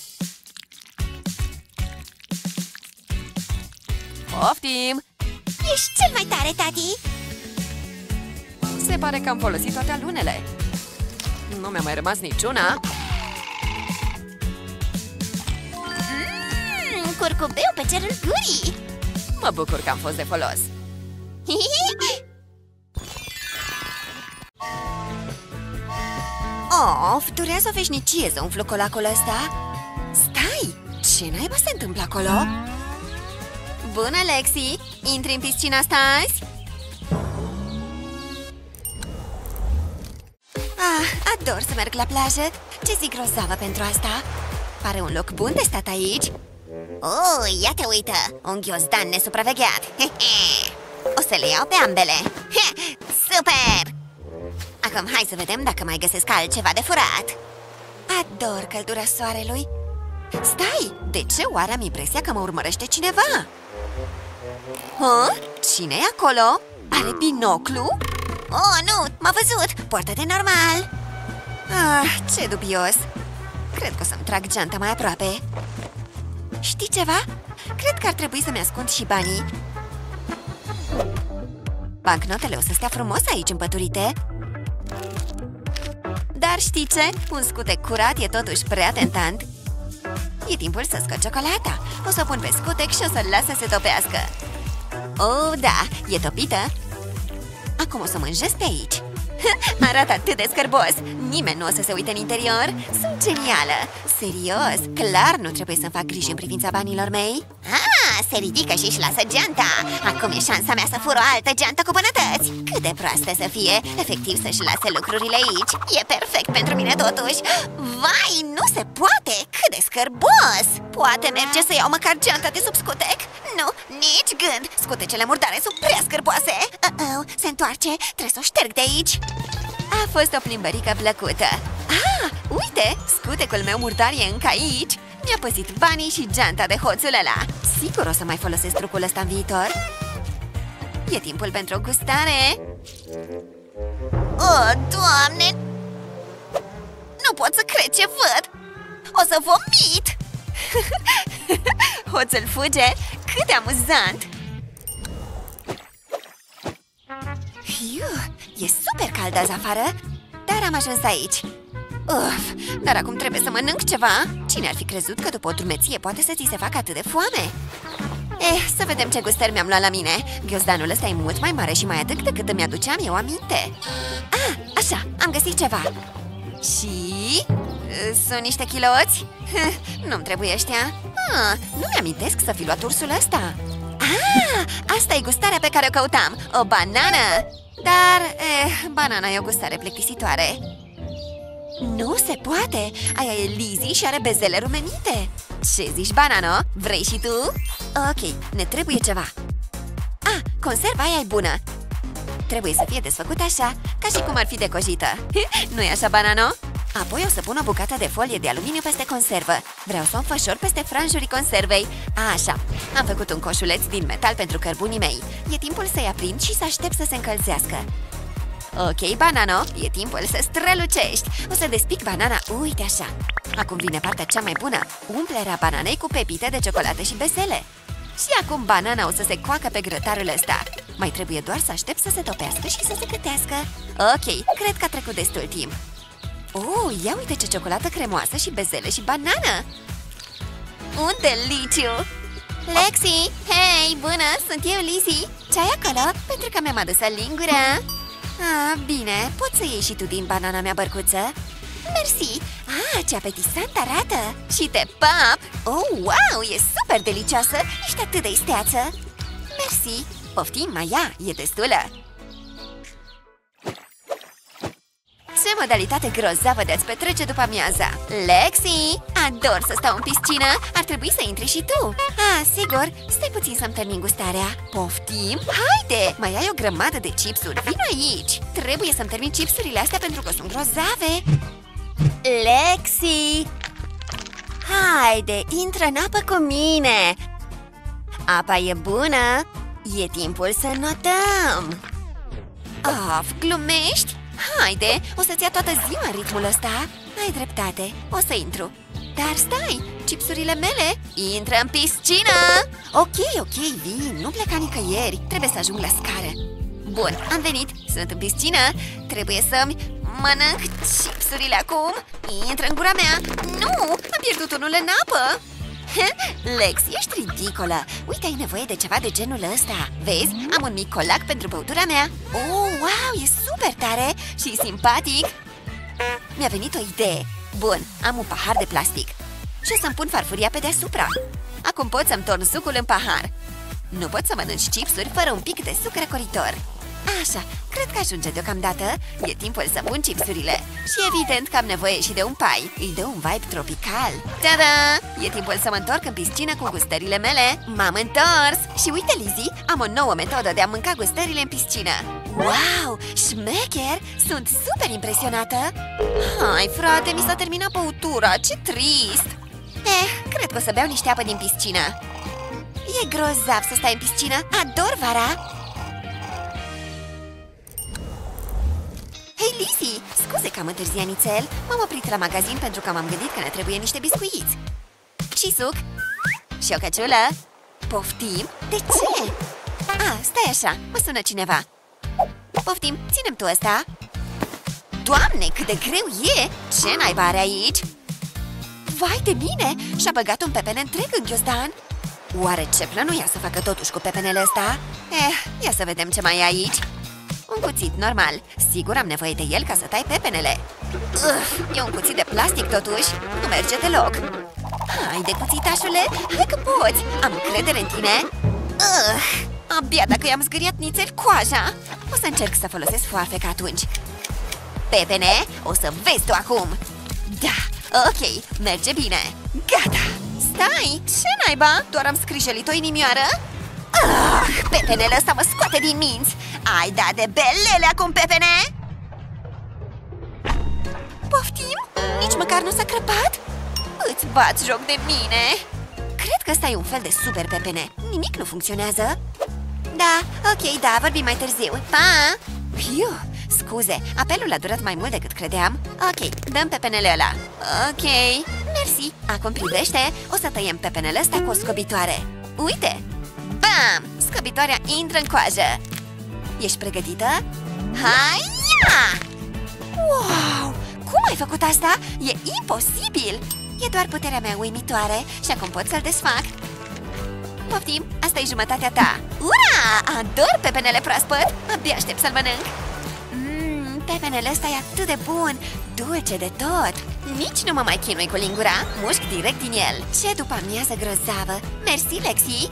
Speaker 1: Poftim!
Speaker 2: Ești cel mai tare, tati!
Speaker 1: Se pare că am folosit toate alunele. Nu mi-a mai rămas niciuna.
Speaker 2: Mmm, curcubeu pe cerul gurii!
Speaker 1: Mă bucur că am fost de folos. Of, durează o veșnicie să umflu colacul ăsta. Stai! Ce naiba se întâmplă acolo? Bună, Lexi! Intri în piscina asta azi? Ah, ador să merg la plajă. Ce zi grozavă pentru asta! Pare un loc bun de stat aici.
Speaker 2: Oh, ia te uită! Un ghiozdan nesupravegheat! O să le iau pe ambele! Super! Acum hai să vedem dacă mai găsesc altceva de furat.
Speaker 1: Ador căldura soarelui. Stai! De ce oare am impresia că mă urmărește cineva? Hă? Cine e acolo? Are binoclu?
Speaker 2: Oh, nu! M-a văzut! Poartă-te normal!
Speaker 1: Ah, ce dubios! Cred că o să-mi trag geanta mai aproape. Știi ceva? Cred că ar trebui să-mi ascund și banii. Bancnotele o să stea frumos aici împăturite. Dar știi ce? Un scutec curat e totuși prea tentant. E timpul să scot ciocolata. O să o pun pe scutec și o să-l las să se topească. Oh, da, e topită. Acum o să mânjesc pe aici. Arată atât de scârbos. Nimeni nu o să se uite în interior. Sunt genială. Serios, clar nu trebuie să-mi fac griji în privința banilor mei.
Speaker 2: Ah, se ridică și își lasă geanta. Acum e șansa mea să fur o altă geantă cu bunătăți. Cât de proastă să fie. Efectiv să-și lase lucrurile aici. E perfect pentru mine totuși. Vai, nu se poate. Cât de scârbos. Poate merge să iau măcar geanta de sub scutec? Nu, nici gând. Scutecele murdare sunt prea scârboase. Uh-oh, se întoarce. Trebuie să o șterg de aici.
Speaker 1: A fost o plimbărică plăcută. Ah, uite, scutecul meu murdar e încă aici. Mi-a păzit banii și geanta de hoțul ăla. Sigur o să mai folosesc trucul ăsta în viitor. E timpul pentru o gustare.
Speaker 2: Oh, Doamne! Nu pot să cred ce văd. O să vomit.
Speaker 1: Hoțul fuge? Cât de amuzant! Iu, e super cald azi afară, dar am ajuns aici. Uf, dar acum trebuie să mănânc ceva. Cine ar fi crezut că după o drumeție poate să ți se facă atât de foame? Eh, să vedem ce gustări mi-am luat la mine. Ghiozdanul ăsta e mult mai mare și mai adânc decât îmi aduceam eu aminte. Ah, așa, am găsit ceva. Și... sunt niște chiloți? Nu-mi trebuie ăștia. Ah, nu mi-amintesc să fi luat ursul ăsta. Ah, asta e gustarea pe care o căutam. O banană. Dar, eh, banana e o gustare plictisitoare. Nu se poate! Aia e Lizzie și are bezele rumenite. Ce zici, banano? Vrei și tu? Ok, ne trebuie ceva. Ah, conserva aia e bună. Trebuie să fie desfăcută așa, ca și cum ar fi decojită. Nu-i așa, banano? Apoi o să pun o bucată de folie de aluminiu peste conservă. Vreau să o înfășor peste franjurii conservei. Așa, am făcut un coșuleț din metal pentru cărbunii mei. E timpul să-i aprind și să aștept să se încălzească. Ok, banano, e timpul să strălucești. O să despic banana, uite așa. Acum vine partea cea mai bună, umplerea bananei cu pepite de ciocolată și bezele. Și acum banana o să se coacă pe grătarul ăsta. Mai trebuie doar să aștept să se topească și să se gătească. Ok, cred că a trecut destul timp. Oh, ia uite ce ciocolată cremoasă și bezele și banană! Un deliciu! Lexi! Hei, bună! Sunt eu, Lizzie! Ce ai acolo? Pentru că mi-am adus o lingură. Ah, bine, poți să iei și tu din banana mea, bărcuță?
Speaker 2: Mersi! Ah, ce apetisant arată! Și te pap! Oh, wow, e super delicioasă! Ești atât de isteață! Mersi! Poftim, mai ia, e destulă! Ce modalitate grozavă de-ți petrece după amiaza! Lexi! Ador să stau în piscină! Ar trebui să intri și tu! Ah, sigur! Stai puțin să-mi termin gustarea! Poftim? Haide! Mai ai o grămadă de chipsuri! Vino aici! Trebuie să-mi termin chipsurile astea pentru că sunt grozave! Lexi! Haide, intră în apă cu mine! Apa e bună! E timpul să notăm! Of, glumești? Haide, o să-ți ia toată ziua în ritmul ăsta. Ai dreptate, o să intru. Dar stai, chipsurile mele! Intră în piscină! Ok, ok, vin, nu pleca nicăieri. Trebuie să ajung la scară. Bun, am venit, sunt în piscină. Trebuie să-mi mănânc chipsurile acum. Intră în gura mea. Nu, am pierdut unul în apă. Lex, ești ridicolă. Uite, ai nevoie de ceva de genul ăsta. Vezi? Am un mic colac pentru băutura mea. Oh, wow, e super tare și simpatic. Mi-a venit o idee. Bun, am un pahar de plastic și o să-mi pun farfuria pe deasupra. Acum pot să-mi torn sucul în pahar. Nu pot să mănânci chipsuri fără un pic de suc răcoritor. Așa, cred că ajunge deocamdată. E timpul să pun chipsurile. Și evident că am nevoie și de un pai. Îi dă un vibe tropical. Ta-da! E timpul să mă întorc în piscină cu gustările mele. M-am întors! Și uite, Lizzy, am o nouă metodă de a mânca gustările în piscină. Wow! Șmecher! Sunt super impresionată! Hai, frate, mi s-a terminat băutura. Ce trist! Eh, cred că o să beau niște apă din piscină. E grozav să stai în piscină. Ador vara! Hei, Lizzy! Scuze că am întârziat nițel. M-am oprit la magazin pentru că m-am gândit că ne trebuie niște biscuiți. Și suc. Și o căciulă. Poftim? De ce? Ah, stai așa, mă sună cineva. Poftim, ținem tu ăsta. Doamne, cât de greu e! Ce naiba are aici? Vai de mine! Și-a băgat un pepene întreg în ghiozdan. Oare ce plănuia să facă totuși cu pepenele ăsta? Eh, ia să vedem ce mai e aici. Un cuțit normal. Sigur am nevoie de el ca să tai pepenele. Uf, e un cuțit de plastic totuși. Nu merge deloc. Haide, cuțitașule, hai că poți. Am încredere în tine. Uf, abia dacă i-am zgâriat nițel coaja. O să încerc să folosesc foarfeca atunci. Pepene, o să vezi tu acum. Da, ok, merge bine. Gata. Stai, ce naiba? Doar am scrijelit o inimioară? Ah, pepenele ăsta mă scoate din minți. Ai dat de belele acum, pepene? Poftim? Nici măcar nu s-a crăpat? Îți bați joc de mine. Cred că ăsta e un fel de super pepene. Nimic nu funcționează. Da, ok, da, vorbim mai târziu. Pa! Piu, scuze, apelul a durat mai mult decât credeam. Ok, dăm pepenele ăla. Ok, mersi. Acum privește, o să tăiem pepenele ăsta cu o scobitoare. Uite! Bam! Scobitoarea intră în coajă. Ești pregătită? Hai-ia! Wow! Cum ai făcut asta? E imposibil! E doar puterea mea uimitoare și acum pot să-l desfac. Poftim, asta e jumătatea ta. Ura! Ador pepenele proaspăt! Abia aștept să-l mănânc. Mmm, pepenele ăsta e atât de bun! Dulce de tot! Nici nu mă mai chinui cu lingura. Mușc direct din el. Ce după amiază grozavă! Mersi, Lexi!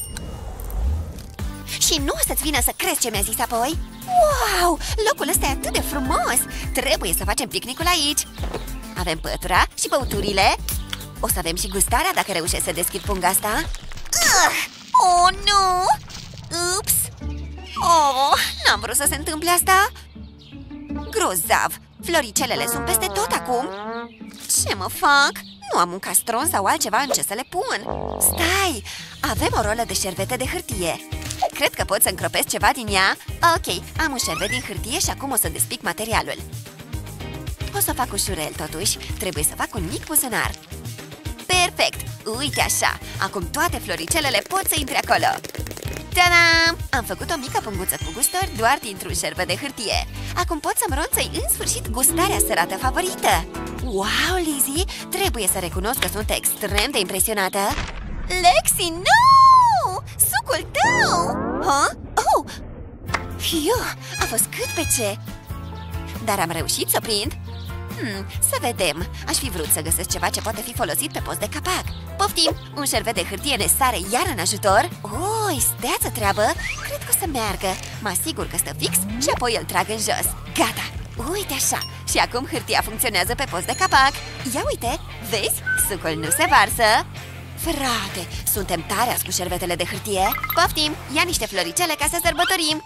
Speaker 2: Și nu o să-ți vină să crezi ce mi-a zis apoi? Wow! Locul ăsta e atât de frumos! Trebuie să facem picnicul aici! Avem pătura și băuturile. O să avem și gustarea dacă reușesc să deschid punga asta. Uh! Oh, nu! Ups! Oh, n-am vrut să se întâmple asta! Grozav! Floricelele sunt peste tot acum! Ce mă fac? Nu am un castron sau altceva în ce să le pun. Stai! Avem o rolă de șervete de hârtie. Cred că pot să încropesc ceva din ea. Ok, am un șervet din hârtie și acum o să despic materialul. O să fac ușurel totuși. Trebuie să fac un mic buzunar. Perfect! Uite așa! Acum toate floricelele pot să intre acolo. Ta-da! Am făcut o mică punguță cu gustori doar dintr-un șervet de hârtie. Acum pot să-mi ronțăi în sfârșit gustarea sărată favorită. Wow, Lizzy! Trebuie să recunosc că sunt extrem de impresionată. Lexi, nu! Sucul tău! Ha? Oh! Fiu, a fost cât pe ce! Dar am reușit să prind. Hmm, să vedem. Aș fi vrut să găsesc ceva ce poate fi folosit pe post de capac. Poftim! Un șervet de hârtie ne sare iar în ajutor. Oi, steață treabă! Cred că o să meargă. Mă asigur că stă fix și apoi îl trag în jos. Gata! Uite așa! Și acum hârtia funcționează pe post de capac. Ia uite! Vezi? Sucul nu se varsă. Frate, suntem tare azi cu șervetele de hârtie. Poftim! Ia niște floricele ca să sărbătorim.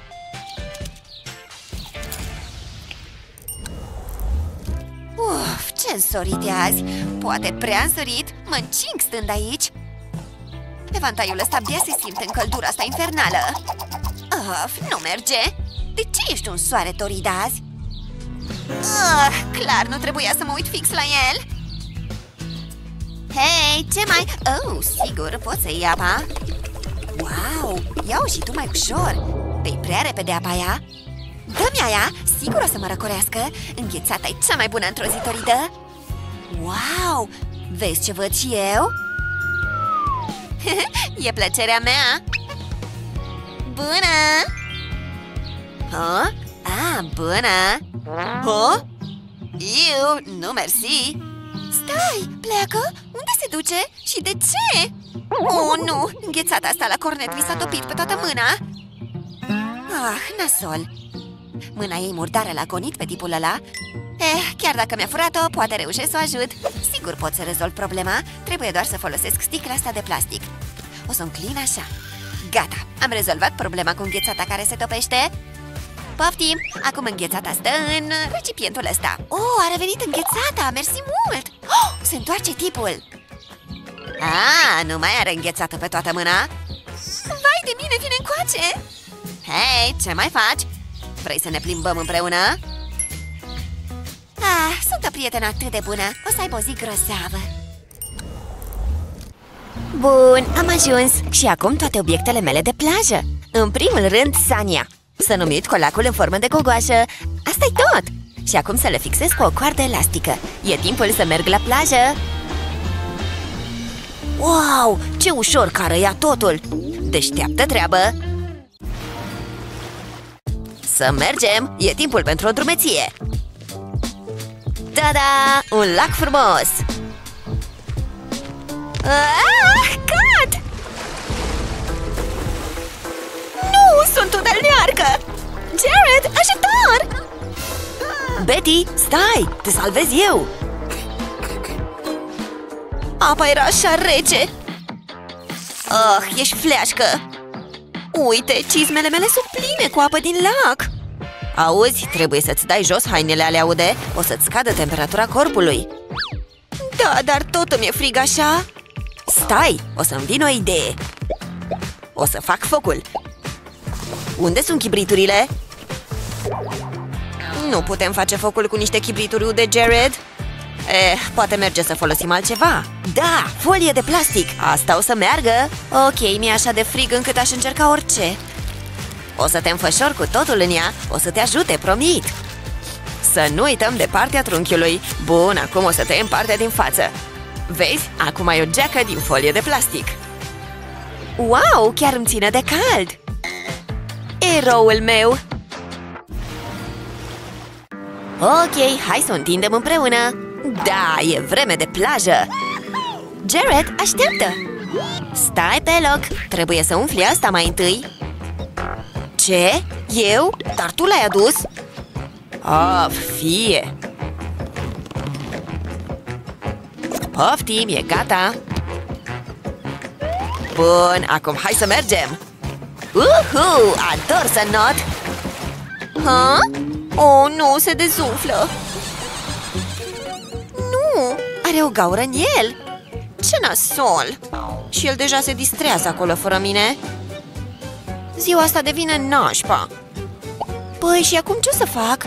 Speaker 2: Uf, ce însorit e azi! Poate prea însorit, mă încing stând aici. Evantaiul ăsta abia se simte în căldura asta infernală. Uf, nu merge! De ce ești un soare torid azi? Uf, clar nu trebuia să mă uit fix la el. Hei, ce mai... Oh, sigur, pot să iei apa? Wow, ia-o și tu mai ușor. Bei prea repede apa aia. Dă-mi aia, sigur o să mă răcorească. Înghețata e cea mai bună într-o zi toridă. Wow, vezi ce văd și eu? E plăcerea mea. Bună! Ha? Ah, bună! Ha? Eu, nu mersi. Stai, pleacă? Unde se duce? Și de ce? Oh, nu! Înghețata asta la cornet mi s-a topit pe toată mâna. Ah, nasol. Mâna ei murdară l-a gonit pe tipul ăla. Eh, chiar dacă mi-a furat-o, poate reușesc să o ajut. Sigur pot să rezolv problema. Trebuie doar să folosesc sticla asta de plastic. O să o înclin așa. Gata, am rezolvat problema cu înghețata care se topește. Poftim! Acum înghețata stă în recipientul ăsta. Oh, a revenit înghețata! Mersi mult! Oh, se întoarce tipul. Ah, nu mai are înghețată pe toată mâna. Vai de mine, vine încoace! Hei, ce mai faci? Vrei să ne plimbăm împreună? Ah, sunt o prietenă atât de bună. O să aibă o zi grozavă. Bun, am ajuns. Și acum toate obiectele mele de plajă. În primul rând, Sania. S-a numit colacul în formă de gogoașă. Asta-i tot. Și acum să le fixez cu o coardă elastică. E timpul să merg la plajă. Wow, ce ușor carăia totul. Deșteaptă treabă. Să mergem, e timpul pentru o drumeție. Ta-da! Un lac frumos! Ah, cad! Nu, sunt tunelnearcă! Jared, ajutor! Betty, stai! Te salvez eu! Apa era așa rece! Ah, ești fleașcă! Uite, cizmele mele sunt pline cu apă din lac! Auzi, trebuie să-ți dai jos hainele alea ude. O să-ți scadă temperatura corpului. Da, dar tot îmi e frig așa. Stai, o să-mi vin o idee. O să fac focul. Unde sunt chibriturile? Nu putem face focul cu niște chibrituri ude, Jared. Eh, poate merge să folosim altceva. Da, folie de plastic. Asta o să meargă. Ok, mi-e așa de frig încât aș încerca orice. O să te înfășor cu totul în ea. O să te ajute, promit. Să nu uităm de partea trunchiului. Bun, acum o să tăiem partea din față. Vezi? Acum ai o geacă din folie de plastic. Wow, chiar îmi ține de cald. Eroul meu. Ok, hai să o întindem împreună. Da, e vreme de plajă. Jared, așteaptă. Stai pe loc. Trebuie să umfli asta mai întâi. Ce? Eu? Dar tu l-ai adus? Of, fie. Poftim, e gata. Bun, acum hai să mergem. Uhu, ador să not. Ha? Oh, nu, se dezumflă. Nu, are o gaură în el. Ce nasol. Și el deja se distrează acolo fără mine. Ziua asta devine nașpa. Păi, și acum ce o să fac?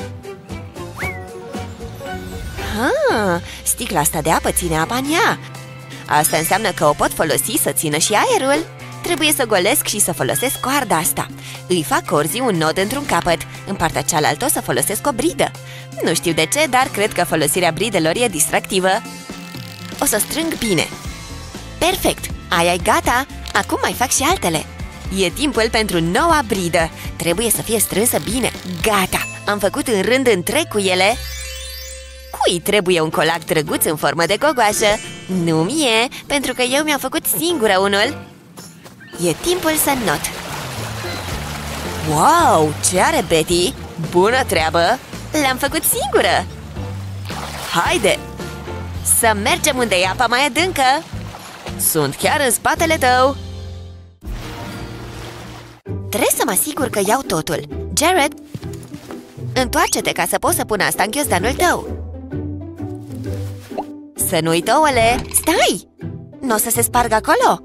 Speaker 2: Ha, sticla asta de apă ține apa în ea. Asta înseamnă că o pot folosi să țină și aerul. Trebuie să golesc și să folosesc coarda asta. Îi fac corzii un nod într-un capăt. În partea cealaltă o să folosesc o bridă. Nu știu de ce, dar cred că folosirea bridelor e distractivă. O să strâng bine. Perfect, aia e gata. Acum mai fac și altele. E timpul pentru noua bridă. Trebuie să fie strânsă bine. Gata, am făcut în rând întreg cu ele. Cui trebuie un colac drăguț în formă de gogoașă? Nu mie, pentru că eu mi-am făcut singură unul. E timpul să not. Wow, ce are Betty? Bună treabă! L-am făcut singură! Haide! Să mergem unde e apa mai adâncă! Sunt chiar în spatele tău! Trebuie să mă asigur că iau totul. Jared, întoarce-te ca să poți să pun asta în ghiozdanul tău. Să nu uita ouăle! Stai! Nu o să se spargă acolo?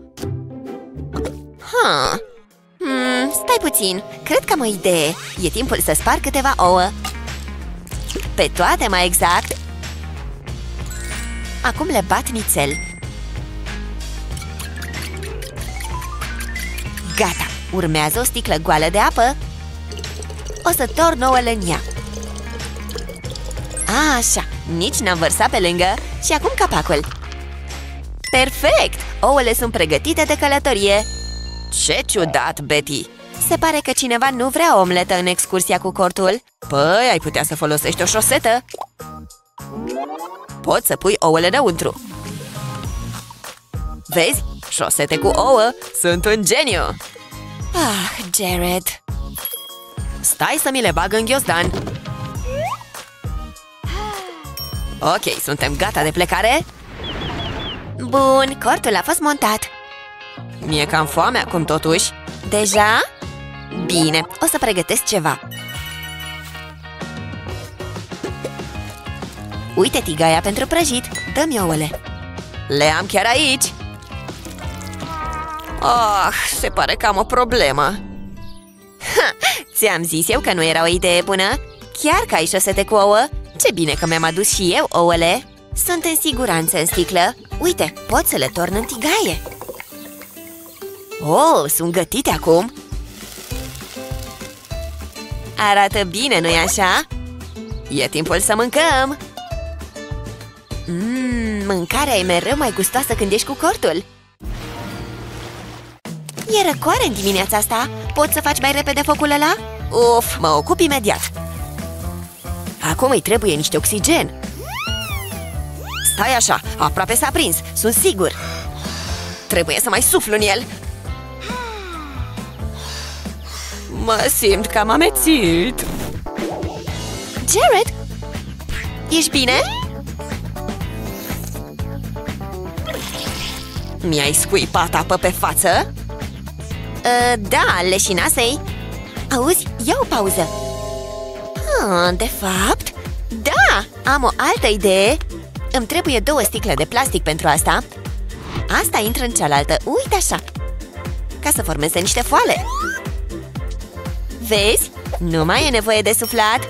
Speaker 2: Ha. Hmm, stai puțin. Cred că am o idee. E timpul să sparg câteva ouă. Pe toate, mai exact. Acum le bat nițel. Gata! Urmează o sticlă goală de apă. O să torn ouăle în ea. Așa, nici n-am vărsat pe lângă. Și acum capacul. Perfect! Ouăle sunt pregătite de călătorie. Ce ciudat, Betty! Se pare că cineva nu vrea omletă în excursia cu cortul. Păi, ai putea să folosești o șosetă. Poți să pui ouăle înăuntru. Vezi? Șosete cu ouă sunt un geniu! Ah, Jared! Stai să mi le bag în ghiozdan. Ok, suntem gata de plecare? Bun, cortul a fost montat. Mi-e cam foame acum totuși. Deja? Bine, o să pregătesc ceva. Uite tigaia pentru prăjit. Dă-mi ouăle. Le am chiar aici. Oh, se pare că am o problemă. Ți-am zis eu că nu era o idee bună. Chiar că ai șosete cu ouă. Ce bine că mi-am adus și eu ouăle. Sunt în siguranță în sticlă. Uite, pot să le torn în tigaie. Oh, sunt gătite acum. Arată bine, nu-i așa? E timpul să mâncăm. Mmm, mâncarea e mereu mai gustoasă când ești cu cortul. E răcoare în dimineața asta. Poți să faci mai repede focul ăla? Uf, mă ocup imediat. Acum îi trebuie niște oxigen. Stai așa, aproape s-a prins, sunt sigur. Trebuie să mai suflu în el. Mă simt cam amețit. Jared, ești bine? Mi-ai scuipat apă pe față? Uh, da, leșinasei. Auzi, ia o pauză. ah, De fapt, da, am o altă idee. Îmi trebuie două sticle de plastic pentru asta. Asta intră în cealaltă, uite așa, ca să formeze niște foale. Vezi? Nu mai e nevoie de suflat.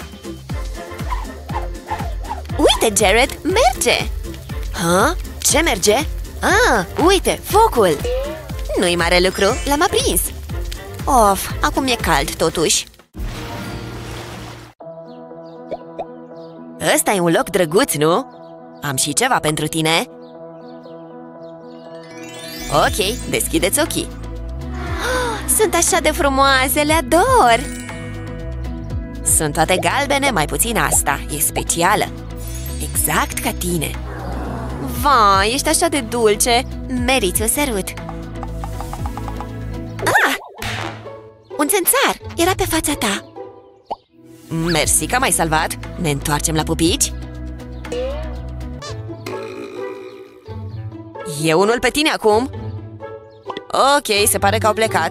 Speaker 2: Uite, Jared, merge. Ha? Ce merge? Ah, uite, focul. Nu-i mare lucru, l-am aprins. Of, acum e cald totuși. Ăsta e un loc drăguț, nu? Am și ceva pentru tine. Ok, deschideți ochii. Sunt așa de frumoase, le ador. Sunt toate galbene, mai puțin asta. E specială. Exact ca tine. Vai, ești așa de dulce. Meriți un sărut. Ah! Un țânțar, era pe fața ta. Mersi că m-ai salvat. Ne întoarcem la pupici? E unul pe tine acum. Ok, se pare că au plecat.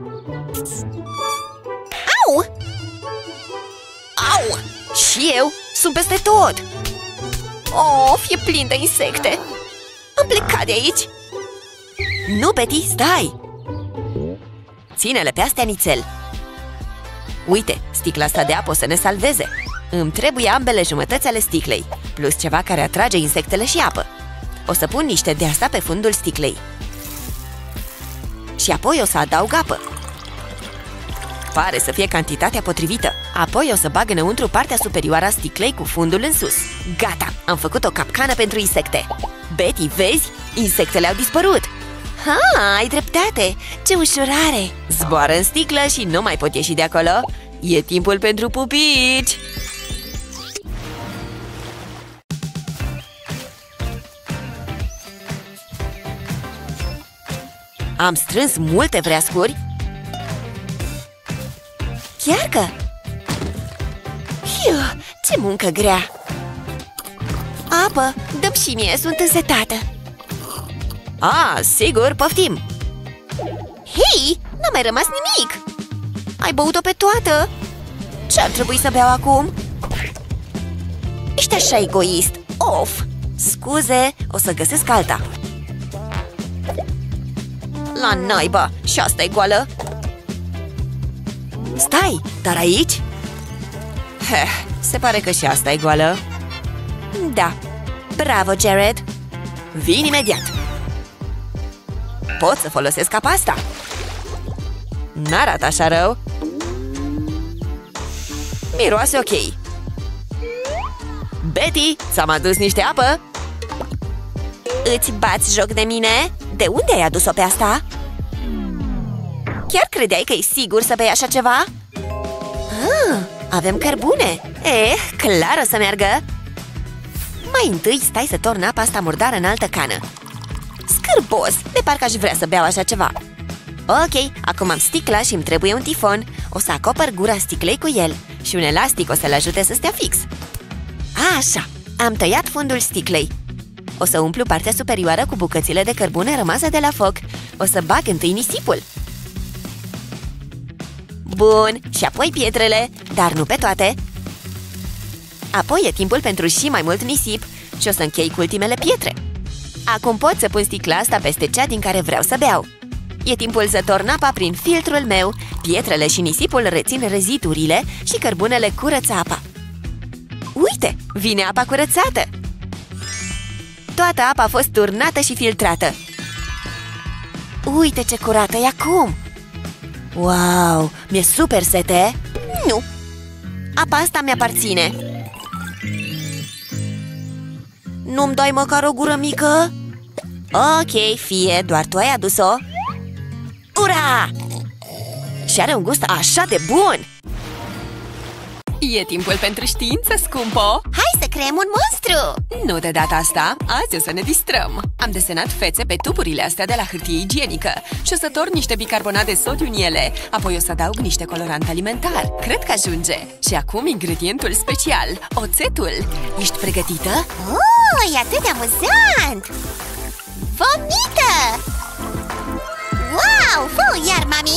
Speaker 2: Au! Au! Și eu sunt peste tot. Of, e plin de insecte. Am plecat de aici. Nu, Betty, stai. Ține-le pe astea nițel. Uite, sticla asta de apă o să ne salveze. Îmi trebuie ambele jumătăți ale sticlei, plus ceva care atrage insectele și apă. O să pun niște de asta pe fundul sticlei. Și apoi o să adaug apă. Pare să fie cantitatea potrivită. Apoi o să bag înăuntru partea superioară a sticlei cu fundul în sus. Gata! Am făcut o capcană pentru insecte. Betty, vezi? Insectele au dispărut. Ha, ai dreptate! Ce ușurare! Zboară în sticlă și nu mai pot ieși de acolo. E timpul pentru pupici! Am strâns multe vreascuri. Chiar că... Hiu, ce muncă grea! Apă, dă-mi și mie, sunt însetată. Ah, sigur, poftim. Hei, n-a mai rămas nimic. Ai băut-o pe toată? Ce-ar trebui să beau acum? Ești așa egoist. Of! Scuze, o să găsesc alta. La naiba, și asta e goală. Stai, dar aici? Heh, se pare că și asta e goală. Da, bravo, Jared. Vin imediat. Pot să folosesc apa asta. N-arată așa rău. Miroase ok. Betty, ți-am adus niște apă. Îți bați joc de mine? De unde ai adus-o pe asta? Chiar credeai că e sigur să bei așa ceva? Ah, avem cărbune. Eh, clar o să meargă. Mai întâi stai să torn apa asta murdară în altă cană. Scârbos, de parcă aș vrea să beau așa ceva. Ok, acum am sticla și îmi trebuie un tifon. O să acopăr gura sticlei cu el și un elastic o să-l ajute să stea fix. Așa, am tăiat fundul sticlei. O să umplu partea superioară cu bucățile de cărbune rămase de la foc. O să bag întâi nisipul. Bun, și apoi pietrele, dar nu pe toate. Apoi e timpul pentru și mai mult nisip și o să închei cu ultimele pietre. Acum pot să pun sticla asta peste cea din care vreau să beau. E timpul să torn apa prin filtrul meu. Pietrele și nisipul rețin rezidurile și cărbunele curăță apa. Uite, vine apa curățată. Toată apa a fost turnată și filtrată. Uite ce curată e acum. Wow, mi-e super sete. Nu, apa asta mi-aparține. Nu-mi dai măcar o gură mică? Ok, fie, doar tu ai adus-o. Ura! Și are un gust așa de bun!
Speaker 1: E timpul pentru știință, scumpo!
Speaker 2: Hai să creăm un monstru!
Speaker 1: Nu de data asta, azi o să ne distrăm! Am desenat fețe pe tuburile astea de la hârtie igienică și o să torn niște bicarbonat de sodiu în ele. Apoi o să adaug niște colorant alimentar. Cred că ajunge! Și acum ingredientul special, oțetul! Ești pregătită?
Speaker 2: Oh, e atât de amuzant! Vomită! Wow, fă iar, mami!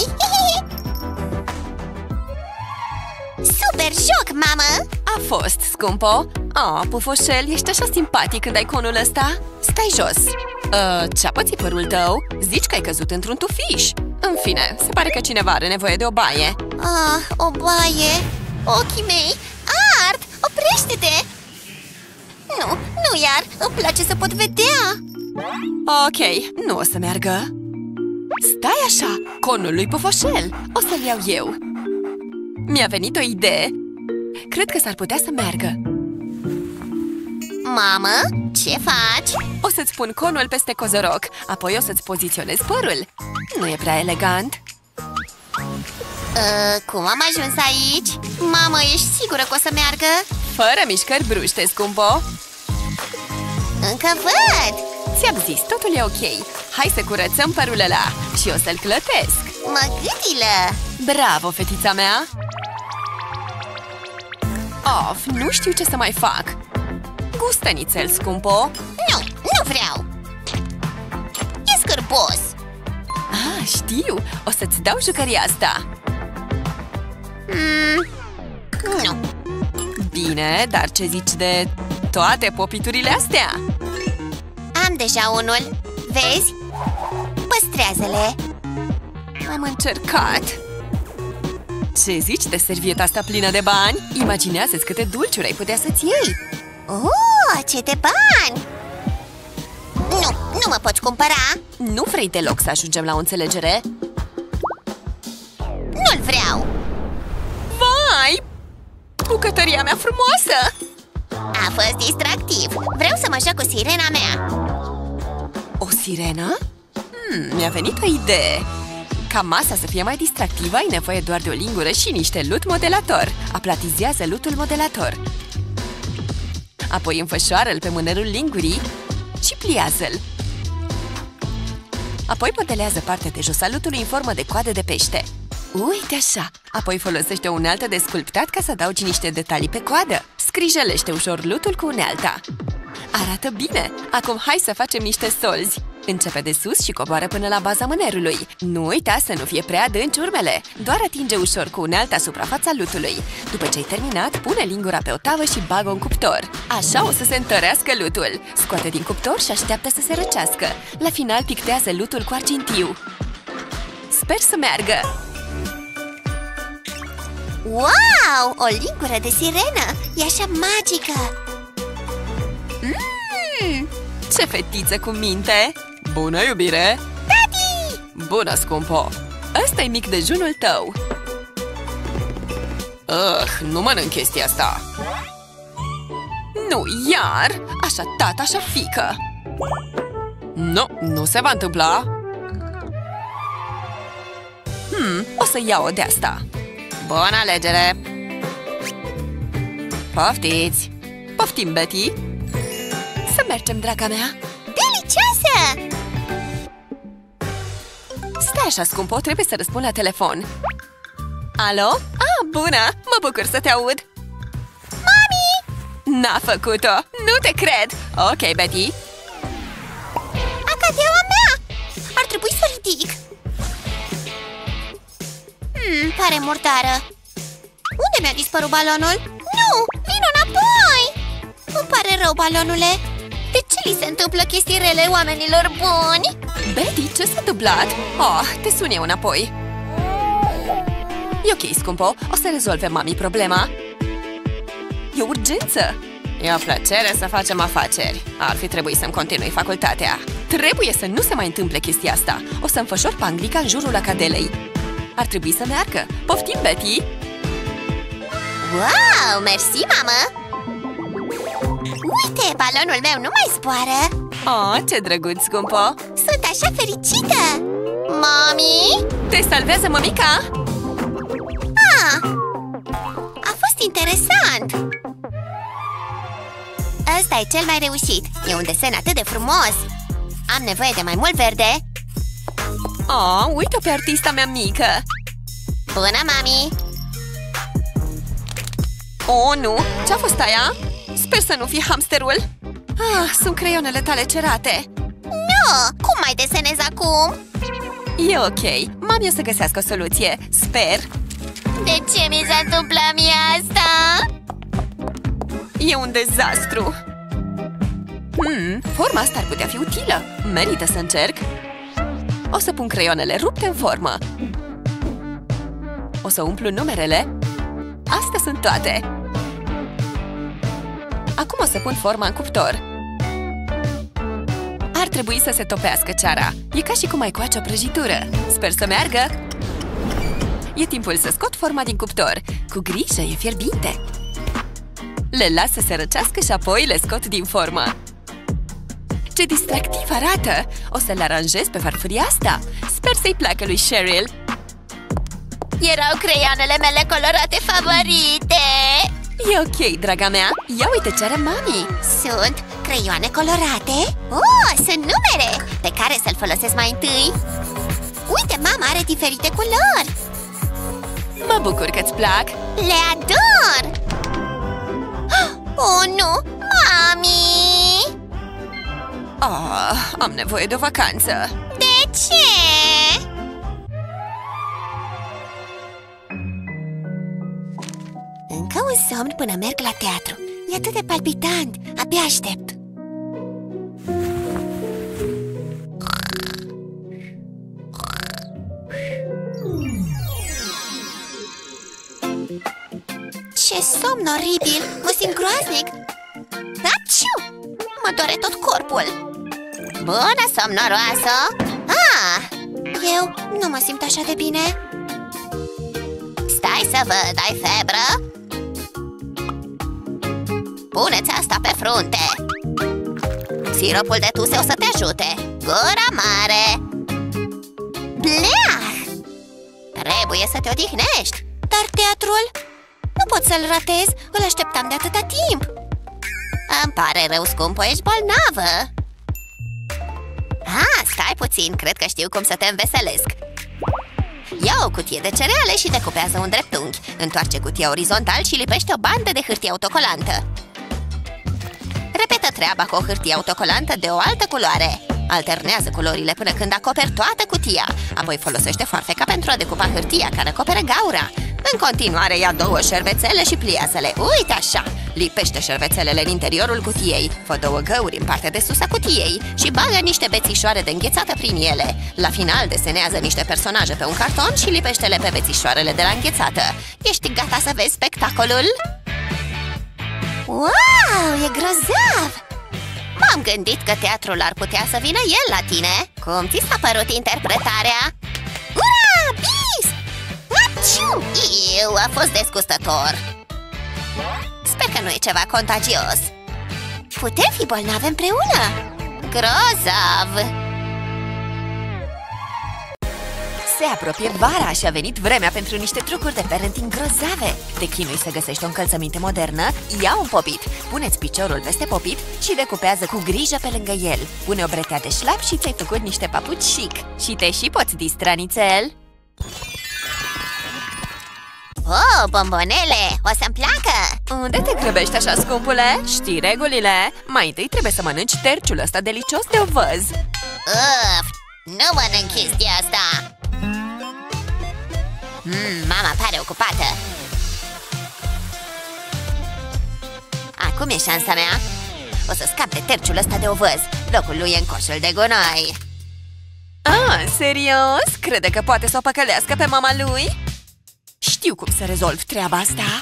Speaker 2: Super joc, mamă!
Speaker 1: A fost, scumpo! Oh, pufoșel, ești așa simpatic când ai conul ăsta? Stai jos! Uh, ce-a pățit părul tău? Zici că ai căzut într-un tufiș! În fine, se pare că cineva are nevoie de o baie.
Speaker 2: Ah, o baie? Ochii mei ard! Oprește-te! Nu, nu iar! Îmi place să pot vedea!
Speaker 1: Ok, nu o să meargă. Stai așa, conul lui pufoșel! O să-l iau eu. Mi-a venit o idee. Cred că s-ar putea să meargă.
Speaker 2: Mamă, ce faci?
Speaker 1: O să-ți pun conul peste cozoroc, apoi o să-ți poziționez părul. Nu e prea elegant?
Speaker 2: Uh, cum am ajuns aici? Mamă, ești sigură că o să meargă?
Speaker 1: Fără mișcări bruște, scumpo.
Speaker 2: Încă văd!
Speaker 1: Ți-am zis, totul e ok. Hai să curățăm părul ăla și o să-l clătesc.
Speaker 2: Mă gâdilă!
Speaker 1: Bravo, fetița mea! Of, nu știu ce să mai fac. Gustă nițel, scumpo.
Speaker 2: Nu, nu vreau. E scârbos.
Speaker 1: Ah, știu, o să-ți dau jucăria asta.
Speaker 2: mm, Nu.
Speaker 1: Bine, dar ce zici de toate popiturile astea?
Speaker 2: Am deja unul. Vezi? Păstrează-le.
Speaker 1: Am încercat. Ce zici de servieta asta plină de bani? Imaginează-ți câte dulciuri ai putea să-ți iei.
Speaker 2: Oh, ce de bani! Nu, nu mă poți cumpăra.
Speaker 1: Nu vrei deloc să ajungem la o înțelegere?
Speaker 2: Nu-l vreau.
Speaker 1: Vai! Bucătăria mea frumoasă!
Speaker 2: A fost distractiv. Vreau să mă joc cu sirena mea.
Speaker 1: O sirenă? Hmm, mi-a venit o idee. Ca masa să fie mai distractivă, ai nevoie doar de o lingură și niște lut modelator. Aplatizează lutul modelator. Apoi înfășoară-l pe mânerul lingurii și pliază-l. Apoi modelează partea de jos a lutului în formă de coadă de pește. Uite așa! Apoi folosește o unealtă de sculptat ca să adaugi niște detalii pe coadă. Scrijelește ușor lutul cu unealta. Arată bine! Acum hai să facem niște solzi. Începe de sus și coboară până la baza mânerului. Nu uita să nu fie prea adânci urmele. Doar atinge ușor cu unealta suprafața lutului. După ce ai terminat, pune lingura pe o tavă și bagă-o în cuptor. Așa o să se întărească lutul. Scoate din cuptor și așteaptă să se răcească. La final pictează lutul cu argintiu. Sper să meargă!
Speaker 2: Wow! O lingură de sirenă! E așa magică!
Speaker 1: Mmm! Ce fetiță cu minte! Bună, iubire!
Speaker 2: Tati!
Speaker 1: Bună, scumpo! Ăsta-i mic dejunul tău! Ugh, nu mănânc chestia asta! Nu, iar! Așa tată, așa fică! Nu, nu se va întâmpla! Hmm, o să iau o de-asta! Bună alegere! Poftiți! Poftim, Betty! Să mergem, draga mea!
Speaker 2: Delicioasă!
Speaker 1: Stai așa, scumpo, trebuie să răspund la telefon. Alo? Ah, bună! Mă bucur să te aud!
Speaker 2: Mami!
Speaker 1: N-a făcut-o! Nu te cred! Ok, Betty!
Speaker 2: Acadeaua mea! Ar trebui să o ridic! Hmm, pare murdară. Unde mi-a dispărut balonul? Nu! Vino înapoi! Îmi pare rău, balonule. De ce li se întâmplă chestii rele oamenilor buni?
Speaker 1: Betty, ce s-a întâmplat? Oh, te sun eu înapoi. E ok, scumpo, o să rezolve mami problema. E urgență. E o plăcere să facem afaceri. Ar fi trebuit să-mi continui facultatea. Trebuie să nu se mai întâmple chestia asta. O să înfășor panglica în jurul acadelei. Ar trebui să meargă. Poftim, Betty!
Speaker 2: Wow, mersi, mamă! Uite, balonul meu nu mai zboară!
Speaker 1: Oh, ce drăguț, scumpo!
Speaker 2: Sunt așa fericită! Mami?
Speaker 1: Te salvează, mămica?
Speaker 2: Ah, a fost interesant! Ăsta e cel mai reușit. E un desen atât de frumos. Am nevoie de mai mult verde.
Speaker 1: Oh, uite-o pe artista mea mică!
Speaker 2: Bună, mami!
Speaker 1: Oh, nu! Ce-a fost aia? Sper să nu fie hamsterul! Ah, sunt creionele tale cerate!
Speaker 2: Nu! Cum mai desenez acum?
Speaker 1: E ok! Mami o să găsească o soluție! Sper!
Speaker 2: De ce mi s-a întâmplat mie asta?
Speaker 1: E un dezastru! Hmm, forma asta ar putea fi utilă! Merită să încerc! O să pun creionele rupte în formă! O să umplu numerele! Astea sunt toate! Acum o să pun forma în cuptor. Ar trebui să se topească ceara. E ca și cum ai coace o prăjitură. Sper să meargă! E timpul să scot forma din cuptor. Cu grijă, e fierbinte! Le las să se răcească și apoi le scot din formă. Ce distractiv arată! O să le aranjez pe farfuria asta. Sper să-i placă lui Cheryl.
Speaker 2: Erau creioanele mele colorate favorite!
Speaker 1: E ok, draga mea! Ia uite ce are mami!
Speaker 2: Sunt creioane colorate? Oh, sunt numere! Pe care să-l folosesc mai întâi? Uite, mama are diferite culori!
Speaker 1: Mă bucur că-ți plac!
Speaker 2: Le ador! Oh, nu! Mami!
Speaker 1: Oh, am nevoie de o vacanță!
Speaker 2: De ce? Încă un somn până merg la teatru. E atât de palpitant. Abia aștept. Ce somn oribil! Mă simt groaznic! Aciu! Mă doare tot corpul! Bună, somnoroasă! Ah! Eu nu mă simt așa de bine. Stai să văd, ai febră? Puneți asta pe frunte. Siropul de tuse o să te ajute. Gura mare. Bleah! Trebuie să te odihnești. Dar teatrul? Nu pot să-l ratez. Îl așteptam de atâta timp. Îmi pare rău, scumpă, ești bolnavă. Ah, stai puțin. puțin, cred că știu cum să te înveselesc. Ia o cutie de cereale și decupează un dreptunghi. Întoarce cutia orizontal și lipește o bandă de hârtie autocolantă. Repetă treaba cu o hârtie autocolantă de o altă culoare. Alternează culorile până când acoperi toată cutia. Apoi folosește foarfeca pentru a decupa hârtia care acoperă gaura. În continuare, ia două șervețele și pliază-le. Uite așa! Lipește șervețelele în interiorul cutiei. Fă două găuri în partea de sus a cutiei și bagă niște bețișoare de înghețată prin ele. La final, desenează niște personaje pe un carton și lipește-le pe bețișoarele de la înghețată. Ești gata să vezi spectacolul? Wow, e grozav! M-am gândit că teatrul ar putea să vină el la tine. Cum ți s-a părut interpretarea? Ura! Bis! Aciu! Iu, a fost desgustător. Sper că nu e ceva contagios. Putem fi bolnavi împreună? Grozav!
Speaker 1: Se apropie vara și a venit vremea pentru niște trucuri de parenting grozave. Te chinui să găsești o încălțăminte modernă? Ia un popit, pune-ți piciorul peste popit și decupează cu grijă pe lângă el. Pune o bretea de șlap și ți-ai făcut niște papuci chic. Și te și poți distra nițel.
Speaker 2: Oh, bombonele! O să-mi placă!
Speaker 1: Unde te grăbești așa, scumpule? Știi regulile? Mai întâi trebuie să mănânci terciul ăsta delicios de ovăz.
Speaker 2: Uf! Nu mănânc chestia asta! Mm, mama pare ocupată. Acum e șansa mea. O să scap de terciul ăsta de ovăz. Locul lui e în coșul de gunoi.
Speaker 1: Ah, serios? Crede că poate să o păcălească pe mama lui? Știu cum să rezolv treaba asta.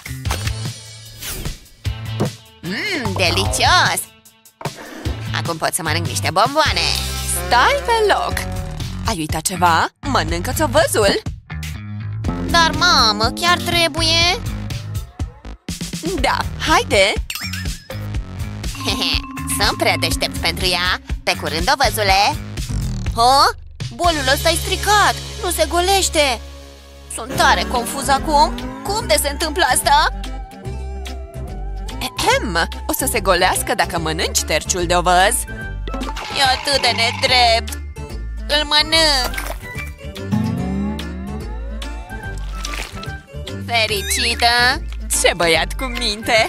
Speaker 2: Mmm, delicios! Acum pot să mănânc niște bomboane.
Speaker 1: Stai pe loc! Ai uitat ceva? Mănâncă-ți ovăzul!
Speaker 2: Dar, mamă, chiar trebuie?
Speaker 1: Da, haide!
Speaker 2: Sunt prea deștept pentru ea. Pe curând, ovăzule! Ha? Bolul ăsta e stricat! Nu se golește! Sunt tare confuz acum. Cum de se întâmplă asta?
Speaker 1: Ehem, o să se golească dacă mănânci terciul de ovăz.
Speaker 2: E atât de nedrept. Îl mănânc. Fericită?
Speaker 1: Ce băiat cu minte!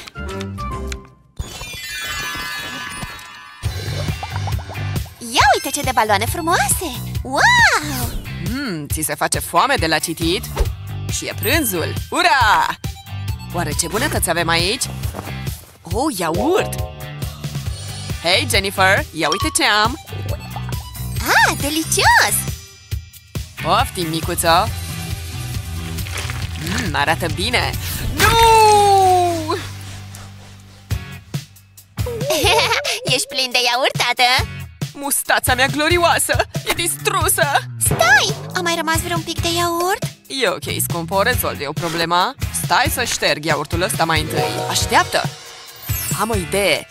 Speaker 2: Ia uite ce de baloane frumoase! Wow!
Speaker 1: Mmm, ți se face foame de la citit? Și e prânzul! Ura! Oare ce bunătăți avem aici? Oh, iaurt! Hei, Jennifer, ia uite ce am!
Speaker 2: Ah, delicios!
Speaker 1: Poftim, micuță! Mmm, arată bine! Nu!
Speaker 2: Ești plin de iaurt, tată?
Speaker 1: Mustața mea glorioasă e distrusă!
Speaker 2: Stai! A mai rămas vreun pic de iaurt?
Speaker 1: E ok, scumpă, rezolv eu problema. Stai să șterg iaurtul ăsta mai întâi. Așteaptă! Am o idee!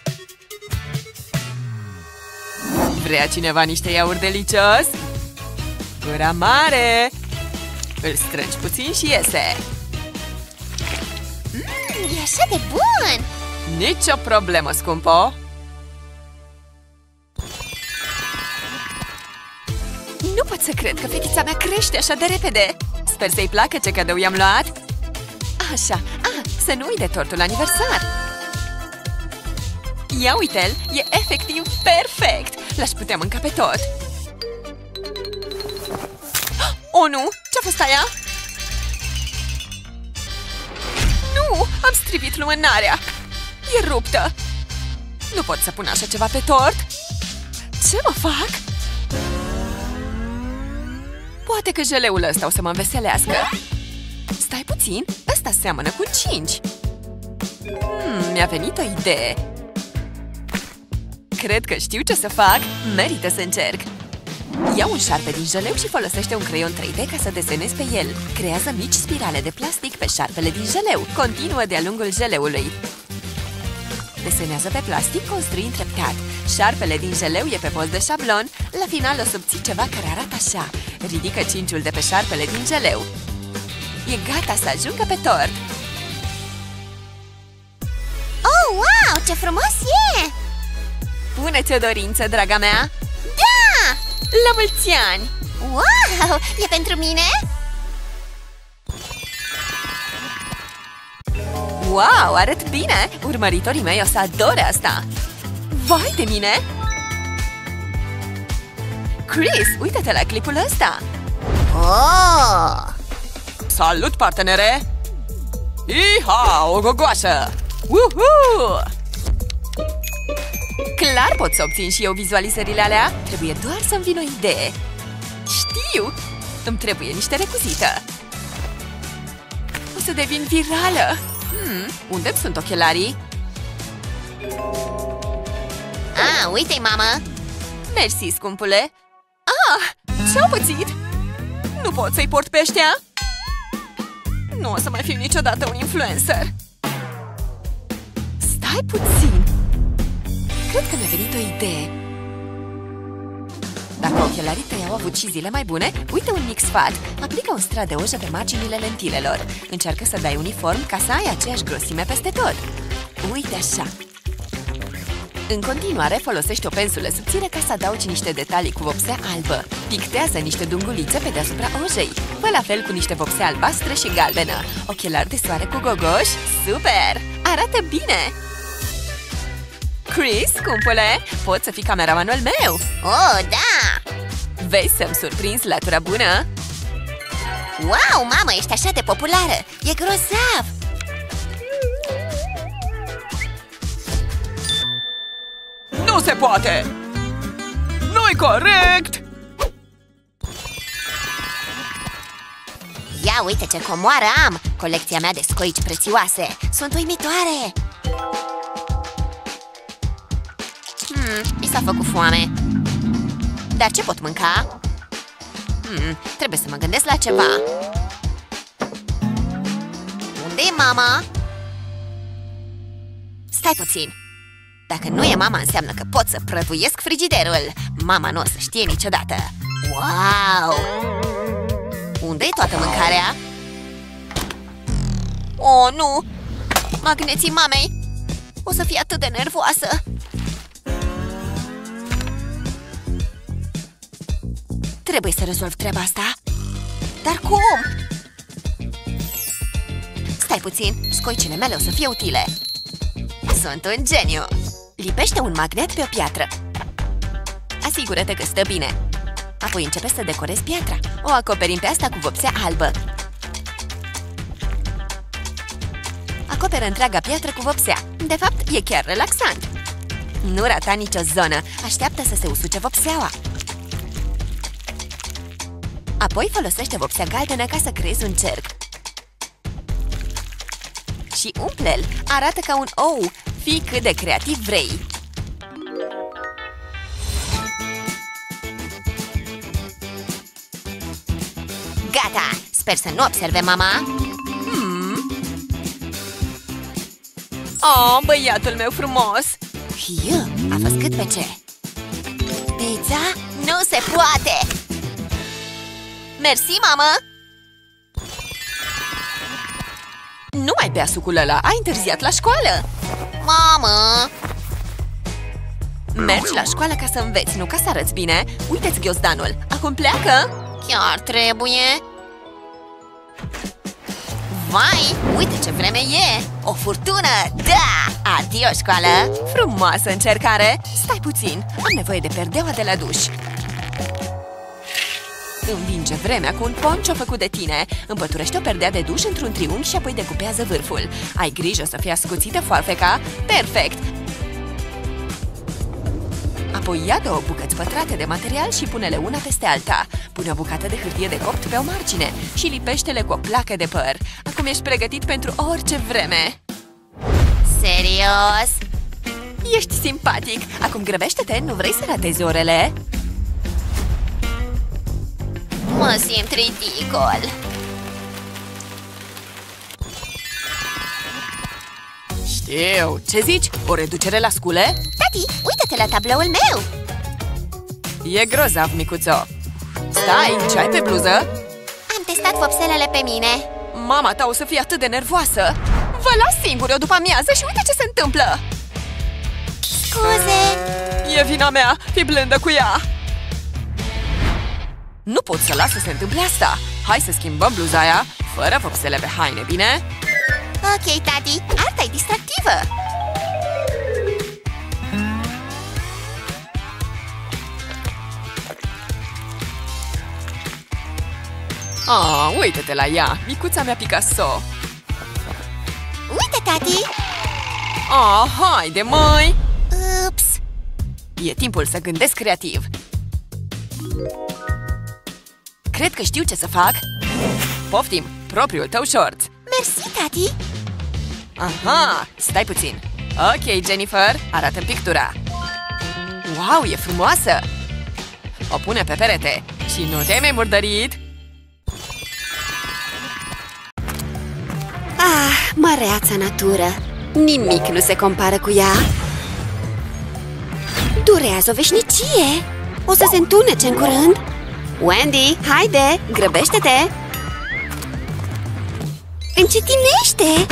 Speaker 1: Vrea cineva niște iaurt delicios? Gura mare! Îl strângi puțin și iese.
Speaker 2: Mmm, e așa de bun!
Speaker 1: Nici o problemă, scumpo! Nu pot să cred că fetița mea crește așa de repede! Sper să-i placă ce cadou i-am luat! Așa, ah, să nu uit de tortul aniversar! Ia uite-l, e efectiv perfect! L-aș putea mânca pe tot! Oh, nu! Ce-a fost aia? Nu! Am strivit lumânarea! E ruptă! Nu pot să pun așa ceva pe tort! Ce mă fac? Poate că jeleul ăsta o să mă înveselească. Stai puțin, ăsta seamănă cu cinci. Hmm, mi-a venit o idee. Cred că știu ce să fac. Merită să încerc. Ia un șarpe din jeleu și folosește un creion trei D ca să desenezi pe el. Creează mici spirale de plastic pe șarpele din jeleu. Continuă de-a lungul jeleului. Desenează pe plastic construind treptat. Șarpele din jeleu e pe post de șablon. La final o să obții ceva care arată așa. Ridică cinciul de pe șarpele din jeleu. E gata să ajungă pe tort.
Speaker 2: Oh, wow! Ce frumos e!
Speaker 1: Pune-ți o dorință, draga mea!
Speaker 2: Da!
Speaker 1: La mulți ani!
Speaker 2: Wow! E pentru mine?
Speaker 1: Wow, arăt bine! Urmăritorii mei o să adore asta! Vai de mine! Chris, uite-te la clipul ăsta!
Speaker 2: Oh!
Speaker 1: Salut, partenere! Iha, o gogoașă! Uhu! Clar pot să obțin și eu vizualizările alea. Trebuie doar să-mi vin o idee. Știu! Îmi trebuie niște recuzită. O să devin virală. Hmm, unde sunt ochelarii?
Speaker 2: Ah, uite-i, mamă!
Speaker 1: Mersi, scumpule. Ah, ce-au pățit? Nu pot să-i port pe ăștia? Nu o să mai fiu niciodată un influencer. Stai puțin. Cred că mi-a venit o idee. Dacă ochelarii tăi au avut și zile mai bune, uite un mic sfat. Aplică un strat de ojă pe marginile lentilelor. Încearcă să dai uniform ca să ai aceeași grosime peste tot. Uite așa. În continuare, folosești o pensulă subțire ca să adaugi niște detalii cu vopsea albă. Pictează niște dungulițe pe deasupra ojei. Fă la fel cu niște vopsea albastră și galbenă. Ochelari de soare cu gogoși. Super! Arată bine! Chris, scumpule, poți să fii cameramanul meu?
Speaker 2: Oh, da!
Speaker 1: Vezi să-mi surprinzi latura bună?
Speaker 2: Wow, mamă, ești așa de populară! E grozav!
Speaker 1: Nu se poate! Nu-i corect!
Speaker 2: Ia uite ce comoară am! Colecția mea de scoici prețioase! Sunt uimitoare! Hmm, mi s-a făcut foame. Dar ce pot mânca? Hmm, trebuie să mă gândesc la ceva. Unde e mama? Stai puțin. Dacă nu e mama, înseamnă că pot să prăvuiesc frigiderul. Mama nu o să știe niciodată. Wow! Unde e toată mâncarea? Oh, nu! Magneții mamei! O să fie atât de nervoasă! Trebuie să rezolv treaba asta. Dar cum? Stai puțin, scoicile mele o să fie utile. Sunt un geniu! Lipește un magnet pe o piatră. Asigură-te că stă bine. Apoi începe să decorezi piatra. O acoperim pe asta cu vopsea albă. Acoperă întreaga piatră cu vopsea. De fapt, e chiar relaxant. Nu rata nicio zonă. Așteaptă să se usuce vopseaua. Apoi folosește vopsea galbenă ca să creezi un cerc. Și umple-l. Arată ca un ou. Fii cât de creativ vrei. Gata! Sper să nu observe mama. Hmm.
Speaker 1: Oh, băiatul meu frumos!
Speaker 2: Hiu, a fost cât pe ce? Pizza? Nu se poate! Mersi, mamă!
Speaker 1: Nu mai bea sucul ăla, ai întârziat la școală!
Speaker 2: Mamă!
Speaker 1: Mergi la școală ca să înveți, nu ca să arăți bine. Uite-ți ghiozdanul, acum pleacă!
Speaker 2: Chiar trebuie? Vai, uite ce vreme e! O furtună, da! Adio, școală!
Speaker 1: Frumoasă încercare! Stai puțin, am nevoie de perdeaua de la duș. Învinge vremea cu un poncio făcut de tine. Împăturește o perdea de duș într-un triunghi și apoi decupează vârful. Ai grijă să fie ascuțită foarfeca. Perfect! Apoi ia două bucăți pătrate de material și pune-le una peste alta. Pune o bucată de hârtie de copt pe o margine și lipește-le cu o placă de păr. Acum ești pregătit pentru orice vreme.
Speaker 2: Serios?
Speaker 1: Ești simpatic! Acum grăbește-te, nu vrei să ratezi orele?
Speaker 2: Mă simt ridicol.
Speaker 1: Știu! Ce zici? O reducere la scule?
Speaker 2: Tati, uită-te la tabloul meu!
Speaker 1: E grozav, micuțo! Stai, ce ai pe bluză?
Speaker 2: Am testat vopselele pe mine.
Speaker 1: Mama ta o să fie atât de nervoasă! Vă las singuri o după-amiază și uite ce se întâmplă!
Speaker 2: Scuze!
Speaker 1: E vina mea! Fii blândă cu ea! Nu pot să las să se întâmple asta! Hai să schimbăm bluza aia, fără vopsele pe haine, bine?
Speaker 2: Ok, tati, asta e distractivă!
Speaker 1: Ah, uite-te la ea, micuța mea Picasso!
Speaker 2: Uite, tati!
Speaker 1: Ah, haide, măi!
Speaker 2: Ups!
Speaker 1: E timpul să gândesc creativ! Cred că știu ce să fac! Poftim, propriul tău short!
Speaker 2: Mersi, tati!
Speaker 1: Aha, stai puțin! Ok, Jennifer, arată-mi pictura! Wow, e frumoasă! O pune pe perete și nu te-ai mai murdărit?
Speaker 2: Ah, măreața natură! Nimic nu se compară cu ea! Durează o veșnicie! O să se întunece în curând! Wendy, haide, grăbește-te! Încetinește!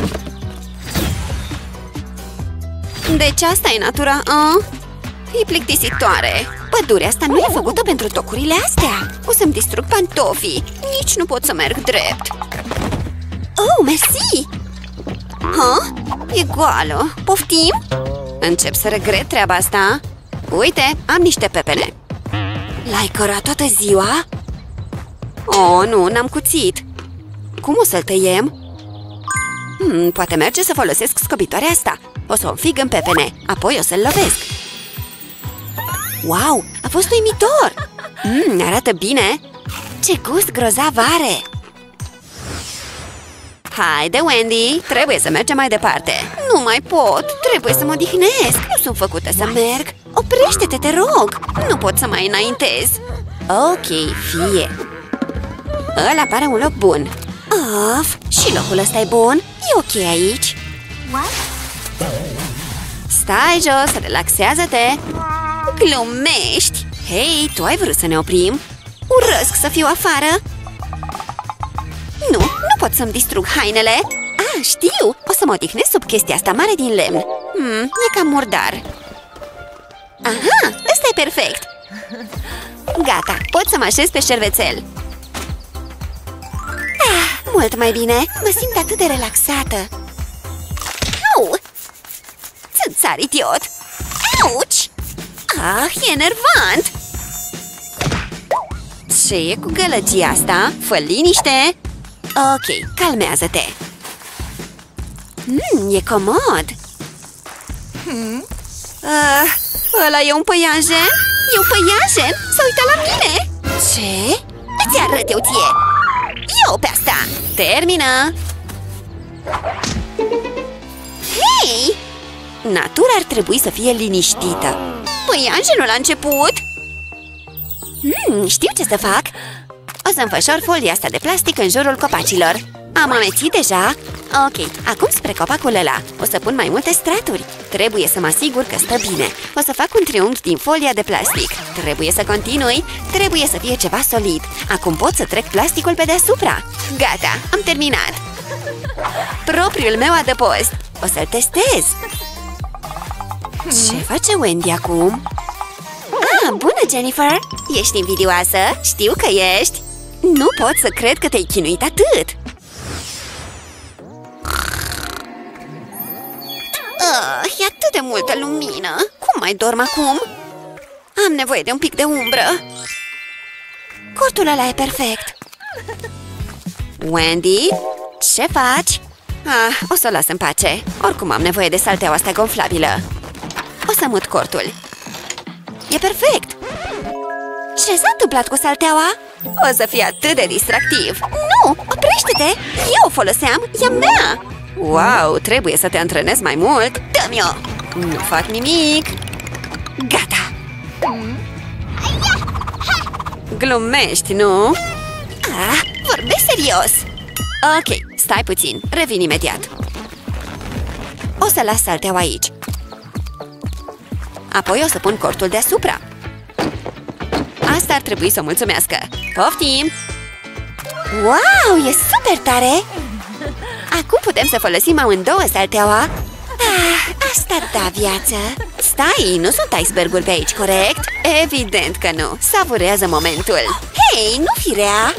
Speaker 2: Deci asta e natura, a? E plictisitoare! Pădurea asta nu e făcută pentru tocurile astea! O să-mi distrug pantofii! Nici nu pot să merg drept! Oh, mersi! Ha? E goală! Poftim? Încep să regret treaba asta! Uite, am niște pepene! L-ai cărat toată ziua? Oh, nu, n-am cuțit! Cum o să-l tăiem? Hmm, poate merge să folosesc scobitoarea asta! O să o înfig în pepene, apoi o să-l lovesc! Wow, a fost uimitor! Mm, arată bine! Ce gust grozav are! Haide, Wendy! Trebuie să mergem mai departe! Nu mai pot! Trebuie să mă odihnesc! Nu sunt făcută să merg! Oprește-te, te rog! Nu pot să mai înaintez! Ok, fie! Ăla pare un loc bun! Of! Și locul ăsta e bun! E ok aici! Stai jos! Relaxează-te! Glumești! Hei, tu ai vrut să ne oprim? Urăsc să fiu afară! Nu, nu pot să-mi distrug hainele! Ah, știu! O să mă odihnesc sub chestia asta mare din lemn! Hmm, e cam murdar! Aha, ăsta e perfect! Gata, pot să mă așez pe șervețel! Ah, mult mai bine! Mă simt atât de relaxată! Au! Țânțar idiot! Auci! Ah, e enervant! Ce e cu gălăgia asta? Fă liniște! Ok, calmează-te! Mm, e comod! Hmm? Uh, ăla e un păianjen? E un păianjen? S-a uitat la mine! Ce? Îți arăt eu ție! Eu pe asta! Termină! Hei! Natura ar trebui să fie liniștită! Păianjenul a început! Mm, știu ce să fac! O să înfășor folia asta de plastic în jurul copacilor. Am amețit deja? Ok, acum spre copacul ăla. O să pun mai multe straturi. Trebuie să mă asigur că stă bine. O să fac un triunghi din folia de plastic. Trebuie să continui. Trebuie să fie ceva solid. Acum pot să trec plasticul pe deasupra. Gata, am terminat. Propriul meu adăpost. O să-l testez. Ce face Wendy acum? Ah, bună, Jennifer! Ești invidioasă? Știu că ești! Nu pot să cred că te-ai chinuit atât! Ah, e atât de multă lumină! Cum mai dorm acum? Am nevoie de un pic de umbră! Cortul ăla e perfect! Wendy? Ce faci? Ah, o să o las în pace! Oricum am nevoie de salteaua asta gonflabilă! O să mut cortul! E perfect! Ce s-a întâmplat cu salteaua? O să fie atât de distractiv! Nu! Oprește-te! Eu o foloseam! E-a mea! Wow! Trebuie să te antrenezi mai mult! Dă-mi-o! Nu fac nimic! Gata! Glumești, nu? Ah, vorbesc serios! Ok, stai puțin, revin imediat. O să las salteaua aici. Apoi o să pun cortul deasupra. Asta ar trebui să mulțumească. Poftim! Wow, e super tare! Acum putem să folosim amândouă salteaua. Ah, asta da viață! Stai, nu sunt iceberguri pe aici, corect? Evident că nu. Savurează momentul. Hei, nu fi rea!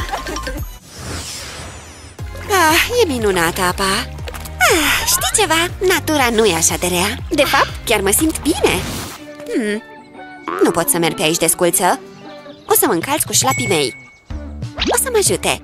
Speaker 2: Ah, e minunată apa. Ah, știi ceva? Natura nu e așa de rea. De fapt, chiar mă simt bine. Hmm. Nu pot să merg pe aici desculță. O să mă încalț cu șlapii mei. O să mă ajute.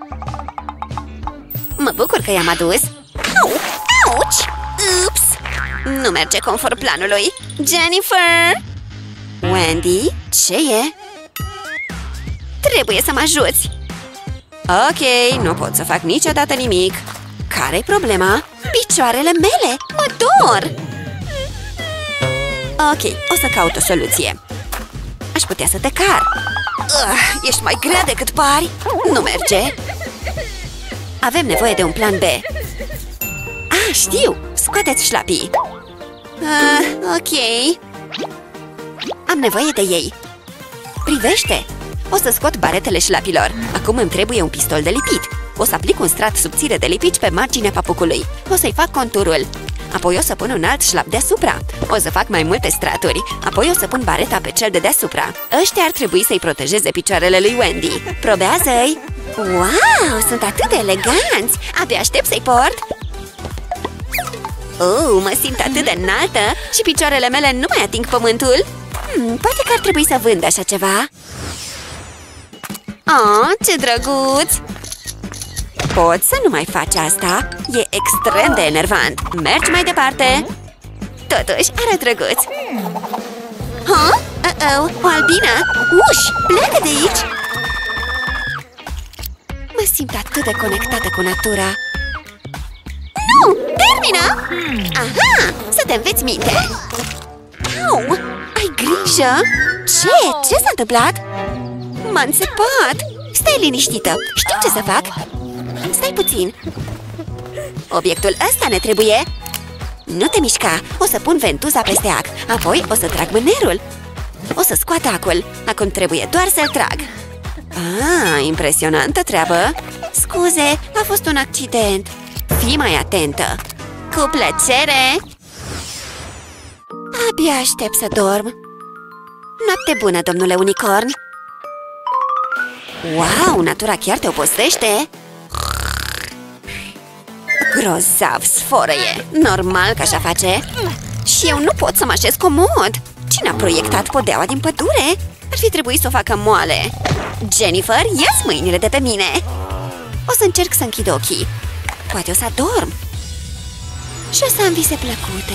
Speaker 2: Mă bucur că i-am adus. Au! Auci! Ups! Nu merge conform planului. Jennifer! Wendy? Ce e? Trebuie să mă ajuți. Ok, nu pot să fac niciodată nimic. Care-i problema? Picioarele mele! Mă dor! Ok, o să caut o soluție. Aș putea să te car. uh, Ești mai grea decât pari. Nu merge. Avem nevoie de un plan B. Ah, știu! Scoateți șlapii. uh, Ok. Am nevoie de ei. Privește! O să scot baretele șlapilor. Acum îmi trebuie un pistol de lipit. O să aplic un strat subțire de lipici pe marginea papucului. O să-i fac conturul. Apoi o să pun un alt șlap deasupra. O să fac mai multe straturi. Apoi o să pun bareta pe cel de deasupra. Ăștia ar trebui să-i protejeze picioarele lui Wendy. Probează-i! Wow, sunt atât de eleganți! Abia aștept să-i port! Oh, mă simt atât de înaltă și picioarele mele nu mai ating pământul. Hmm, poate că ar trebui să vând așa ceva. Oh, ce drăguț! Poți să nu mai faci asta? E extrem de enervant. Mergi mai departe. Totuși, arată drăguț. Huh? Uh-oh, o albină! Uși, pleacă de aici! Mă simt atât de conectată cu natura. Nu! Termină! Aha! Să te înveți minte! Au! Ai grijă! Ce? Ce s-a întâmplat? M-a înțepat! Stai liniștită! Știu ce să fac! Stai puțin! Obiectul ăsta ne trebuie! Nu te mișca! O să pun ventuza peste ac. Apoi o să trag mânerul. O să scoat acul. Acum trebuie doar să-l trag. Ah, impresionantă treabă! Scuze, a fost un accident. Fii mai atentă. Cu plăcere! Abia aștept să dorm. Noapte bună, domnule unicorn! Wow, natura chiar te obosește! Grozav, sforăie! Normal că așa face! Și eu nu pot să mă așez comod! Cine a proiectat podeaua din pădure? Ar fi trebuit să o facă moale! Jennifer, ia-ți mâinile de pe mine! O să încerc să închid ochii. Poate o să adorm. Și o să am vise plăcute.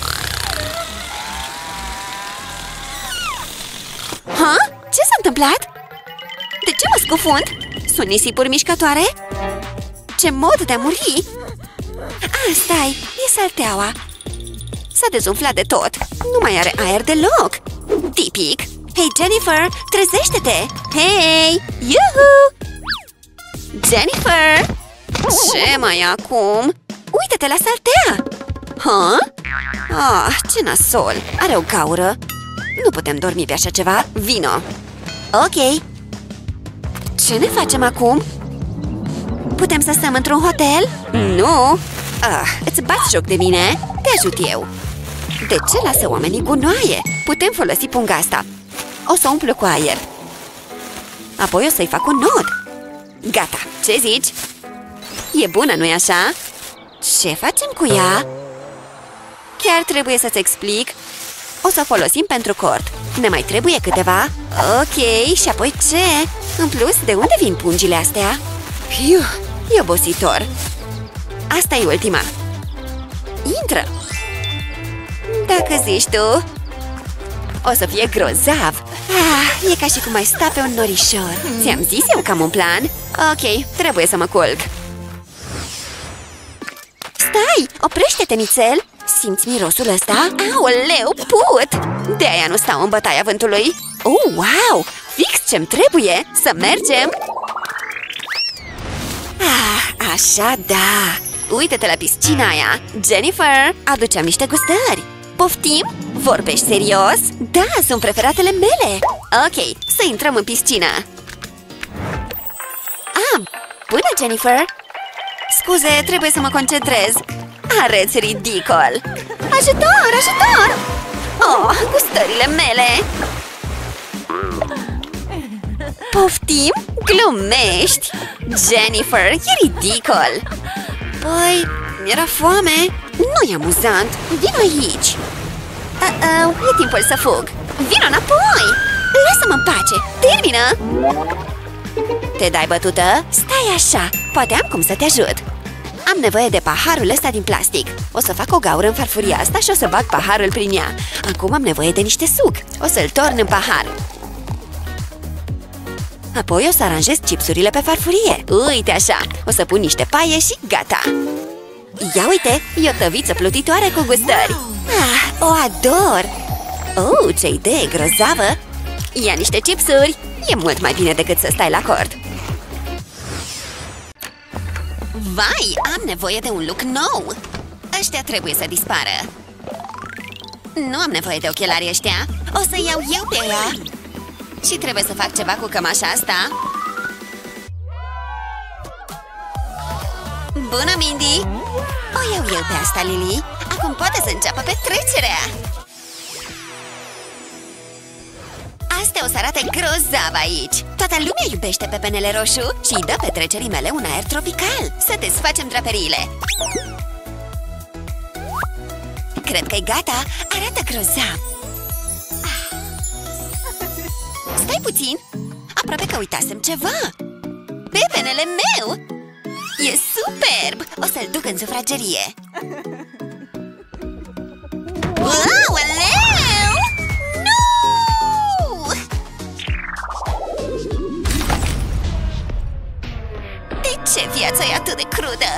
Speaker 2: Ha? Ce s-a întâmplat? De ce mă scufund? Sunt nisipuri mișcătoare? Ce mod de a muri! Ah, stai, e salteaua. S-a dezumflat de tot. Nu mai are aer deloc. Tipic! Hei, Jennifer, trezește-te! Hei! Yuhu! Jennifer! Ce mai e acum? Uită-te la saltea! Ha? Ah, ce nasol! Are o gaură. Nu putem dormi pe așa ceva. Vino! Ok. Ce ne facem acum? Putem să stăm într-un hotel? Nu! Ah, îți bați joc de mine? Te ajut eu. De ce lasă oamenii gunoaie? Putem folosi punga asta. O să umplu cu aer. Apoi o să-i fac un nod. Gata, ce zici? E bună, nu-i așa? Ce facem cu ea? Chiar trebuie să-ți explic. O să o folosim pentru cord. Ne mai trebuie câteva? Ok, și apoi ce? În plus, de unde vin pungile astea? Piu, e obositor. Asta e ultima. Intră! Dacă zici tu. O să fie grozav. Ah, e ca și cum ai sta pe un norișor. Ți-am zis eu că am un plan. Ok, trebuie să mă culc. Stai! Oprește-te, nițel! Simți mirosul ăsta? Aoleu, put! De-aia nu stau în bătaia vântului. Oh, wow! Fix ce-mi trebuie! Să mergem! Ah, așa, da! Uită-te la piscina aia! Jennifer, aduceam niște gustări! Poftim? Vorbești serios? Da, sunt preferatele mele! Ok, să intrăm în piscină! Ah, bună, Jennifer! Scuze, trebuie să mă concentrez! Arăți ridicol! Ajutor, ajutor! Oh, gustările mele! Poftim? Glumești? Jennifer, e ridicol! Păi, mi-era foame. Nu e amuzant. Vino aici. Uh-oh, e timpul să fug. Vino înapoi. Lasă-mă în pace. Termină. Te dai bătută? Stai așa. Poate am cum să te ajut. Am nevoie de paharul ăsta din plastic. O să fac o gaură în farfuria asta și o să bag paharul prin ea. Acum am nevoie de niște suc. O să-l torn în pahar. Apoi o să aranjez chipsurile pe farfurie. Uite așa. O să pun niște paie și gata. Ia uite, e o tăviță plutitoare cu gustări. Ah, o ador! Oh, ce idee grozavă! Ia niște chipsuri! E mult mai bine decât să stai la cort. Vai, am nevoie de un look nou! Ăștia trebuie să dispară. Nu am nevoie de ochelarii ăștia. O să iau eu pe ea. Și trebuie să fac ceva cu cămașa asta. Bună, Mindy! O iau eu pe asta, Lily. Acum poate să înceapă petrecerea. Astea o să arate grozav aici. Toată lumea iubește pepenele roșu și îi dă petrecerii mele un aer tropical. Să desfacem draperiile. Cred că e gata. Arată grozav. Stai puțin. Aproape că uitasem ceva. Pepenele meu! E superb! O să-l duc în sufragerie. Wow, aleu! Nu! De ce viața e atât de crudă?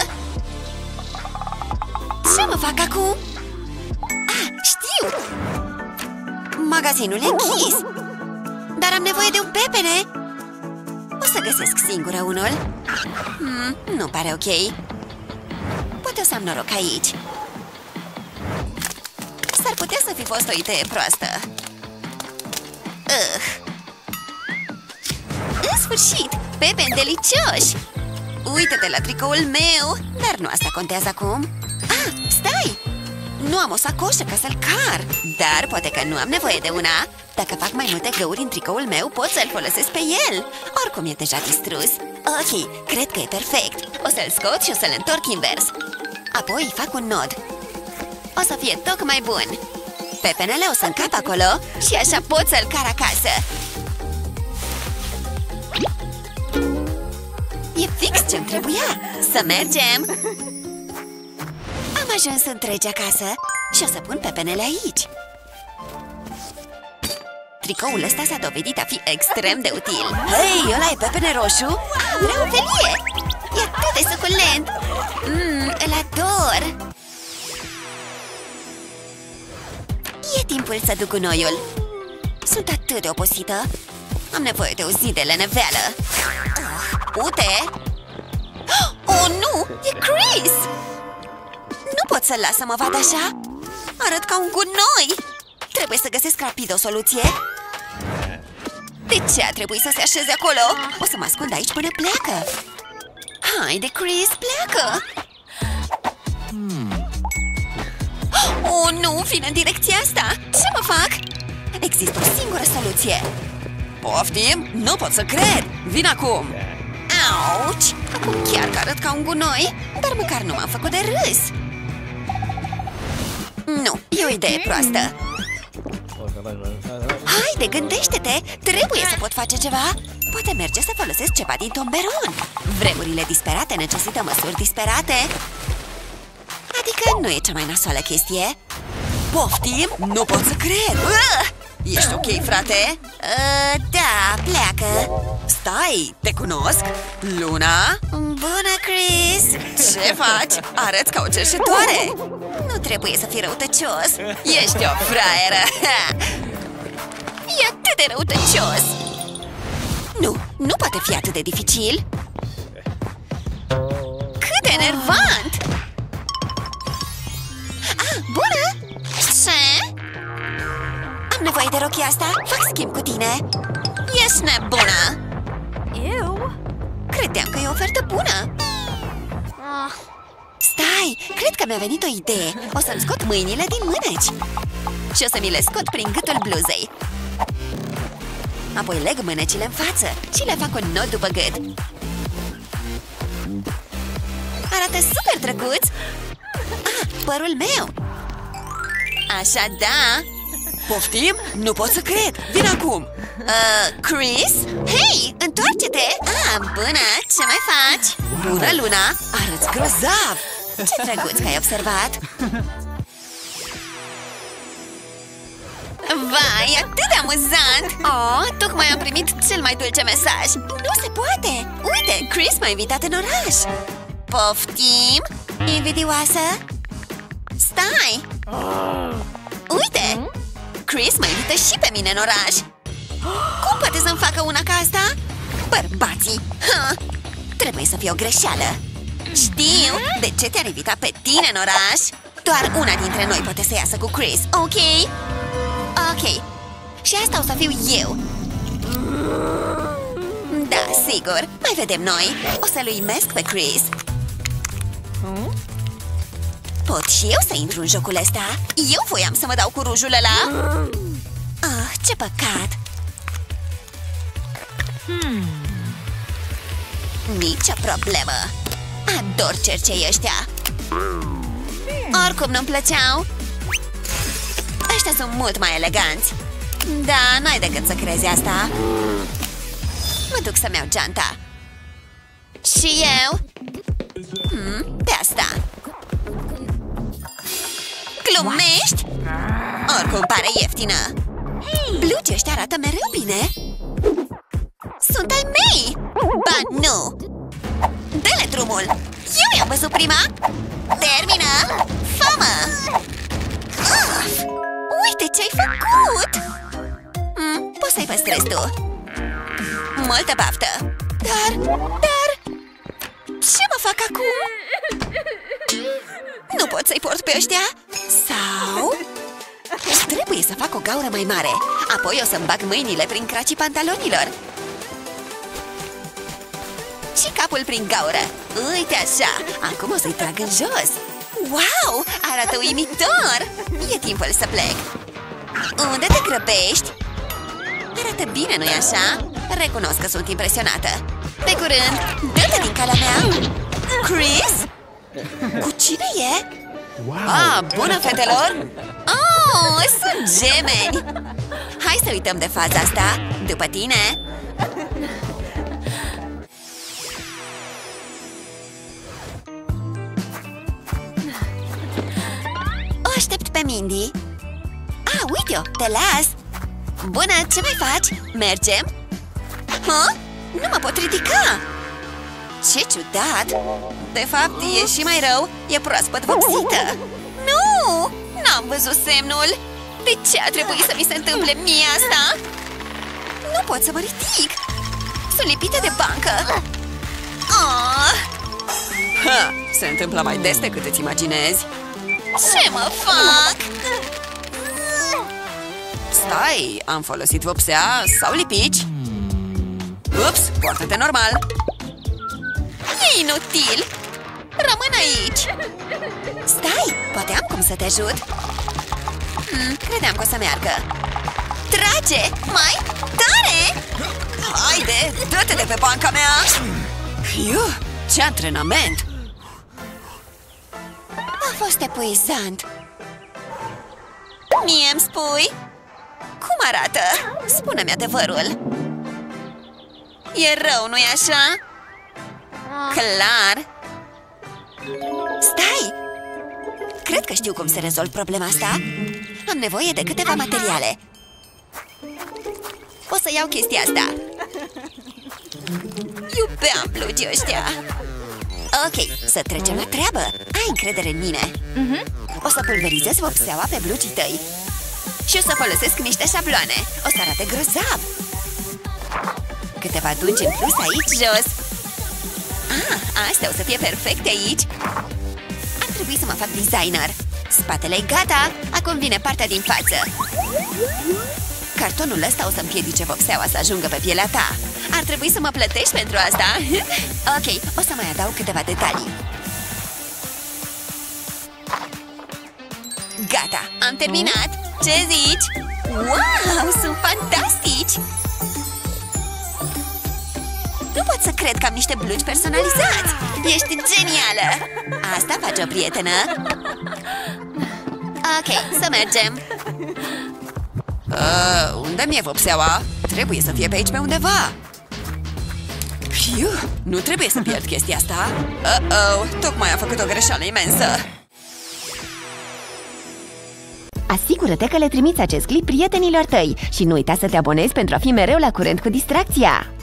Speaker 2: Ce mă fac acum? Ah, știu! Magazinul e închis. Dar am nevoie de un pepene. O să găsesc singură unul. Hmm, nu pare ok. Poate o să am noroc aici. S-ar putea să fi fost o idee proastă. uh. În sfârșit, pepeni delicioși. Uită-te la tricoul meu. Dar nu asta contează acum. Ah, stai! Nu am o sacoșă ca să-l car. Dar poate că nu am nevoie de una. Dacă fac mai multe găuri în tricoul meu, pot să-l folosesc pe el. Oricum e deja distrus. Ok, cred că e perfect. O să-l scot și o să-l întorc invers. Apoi fac un nod. O să fie tocmai bun. Pepenele o să încap acolo și așa pot să-l car acasă. E fix ce-mi trebuia. Să mergem. Am ajuns întregi acasă și o să pun pepenele aici. Tricoul ăsta s-a dovedit a fi extrem de util. Hei, ăla e pepene roșu? Ah, vreau o felie! E atât de suculent! Mmm, îl ador! E timpul să duc gunoiul. Sunt atât de obosită. Am nevoie de o zi de leneveală. Ute! Oh, nu! E Chris! Nu pot să-l las să mă vadă așa. Arăt ca un gunoi. Trebuie să găsesc rapid o soluție. De ce a trebuit să se așeze acolo? O să mă ascund aici până pleacă. Haide, Chris, pleacă! Oh, nu, vine în direcția asta. Ce mă fac? Există o singură soluție. Poftim? Nu pot să cred. Vin acum. Auci! Acum chiar că arăt ca un gunoi. Dar măcar nu m-am făcut de râs. Nu, e o idee proastă. Haide, gândește-te! Trebuie să pot face ceva! Poate merge să folosesc ceva din tomberon. Vremurile disperate necesită măsuri disperate. Adică nu e cea mai nasoală chestie. Poftim? Nu pot să cred! Uh! Ești ok, frate? Uh, da, pleacă. Stai, te cunosc? Luna? Bună, Chris! Ce faci? Arăți ca o cerșetoare. Nu trebuie să fii răutăcios. Ești o fraieră. E atât de răutăcios. Nu, nu poate fi atât de dificil. Cât de enervant! Ah, bună! Ce? Am nevoie de rochia asta. Fac schimb cu tine. Ești nebună! Eu? Credeam că e o ofertă bună. Stai, cred că mi-a venit o idee. O să-mi scot mâinile din mâneci. și o să mi le scot prin gâtul bluzei. Apoi leg mânecile în față și le fac un nod după gât. Arată super drăguț! Ah, părul meu! Așa, da! Poftim? Nu pot să cred! Vin acum! Uh, Chris? Hei, întoarce-te! Ah, bună! Ce mai faci? Bună, Luna! Arăți grozav! Ce drăguț că ai observat! Vai, atât de amuzant! Oh, tocmai am primit cel mai dulce mesaj! Nu se poate! Uite, Chris m-a invitat în oraș! Poftim? Invidioasă? Stai! Uite! Chris mă invită și pe mine în oraș! Cum poate să-mi facă una ca asta? Bărbații! Ha! Trebuie să fie o greșeală! Știu! De ce te-ar invita pe tine în oraș? Doar una dintre noi poate să iasă cu Chris, ok? Ok. Și asta o să fiu eu. Da, sigur. Mai vedem noi. O să-l uimesc pe Chris. Pot și eu să intru în jocul ăsta? Eu voiam să mă dau cu rujul ăla. Oh, ce păcat. hmm. Nicio problemă. Ador cercei ăștia. Oricum nu-mi plăceau. Ăștia sunt mult mai eleganți. Da, n-ai decât să crezi asta. Mă duc să-mi iau geanta. Și eu? Hmm, de asta. Glumești? Oricum pare ieftină. Blugi ăștia arată mereu bine. Sunt ai mei. Ba nu. Dă-le drumul. Eu i-am văzut prima. Termină. Fă-mă. Uf. Uite ce-ai făcut! mm, Poți să-i păstrezi tu. Multă baftă. Dar, dar ce mă fac acum? Nu pot să-i port pe ăștia? Sau trebuie să fac o gaură mai mare. Apoi o să-mi bag mâinile prin cracii pantalonilor și capul prin gaură. Uite așa. Acum o să-i trag în jos. Wow! Arată uimitor! E timpul să plec. Unde te grăbești? Arată bine, nu-i așa? Recunosc că sunt impresionată. Pe curând, dă-te din calea mea! Chris? Cu cine e? Ah, bună, fetelor! Oh, sunt gemeni! Hai să uităm de faza asta. După tine! O aștept pe Mindy. Ah, uite-o, te las. Bună, ce mai faci? Mergem? Hă? Nu mă pot ridica. Ce ciudat. De fapt, e și mai rău. E proaspăt vopsită. Nu! N-am văzut semnul. De ce a trebuit să mi se întâmple mie asta? Nu pot să mă ridic. Sunt lipită de bancă. Oh! Ha, se întâmplă mai des decât îți imaginezi. Ce mă fac? Stai, am folosit vopsea sau lipici? Ups, poartă-te normal. E inutil. Rămân aici. Stai, poate am cum să te ajut. hmm, Credeam că o să meargă. Trage, mai tare. Haide, dă-te de pe banca mea. Iu, ce antrenament. A fost epuizant. Mie-mi spui? Cum arată? Spune-mi adevărul. E rău, nu-i așa? Clar. Stai! Cred că știu cum să rezolv problema asta. Am nevoie de câteva materiale. O să iau chestia asta. Iubeam blugii ăștia. Ok, să trecem la treabă. Ai încredere în mine. uh-huh. O să pulverizez vopseaua pe blugii tăi și o să folosesc niște șabloane. O să arate grozav. Câteva dungi în plus aici jos. Ah, astea o să fie perfecte aici. Ar trebui să mă fac designer. Spatele-i gata. Acum vine partea din față. Cartonul ăsta o să împiedice vopseaua să ajungă pe pielea ta. Ar trebui să mă plătești pentru asta. Ok, o să mai adaug câteva detalii. Gata, am terminat. Ce zici? Wow, sunt fantastici! Nu pot să cred că am niște blugi personalizați! Ești genială! Asta face o prietenă! Ok, să mergem! Uh, unde mi-e vopseaua? Trebuie să fie pe aici pe undeva! Fiu, nu trebuie să pierd chestia asta! Uh-oh, tocmai am făcut o greșeală imensă!
Speaker 1: Asigură-te că le trimiți acest clip prietenilor tăi și nu uita să te abonezi pentru a fi mereu la curent cu distracția!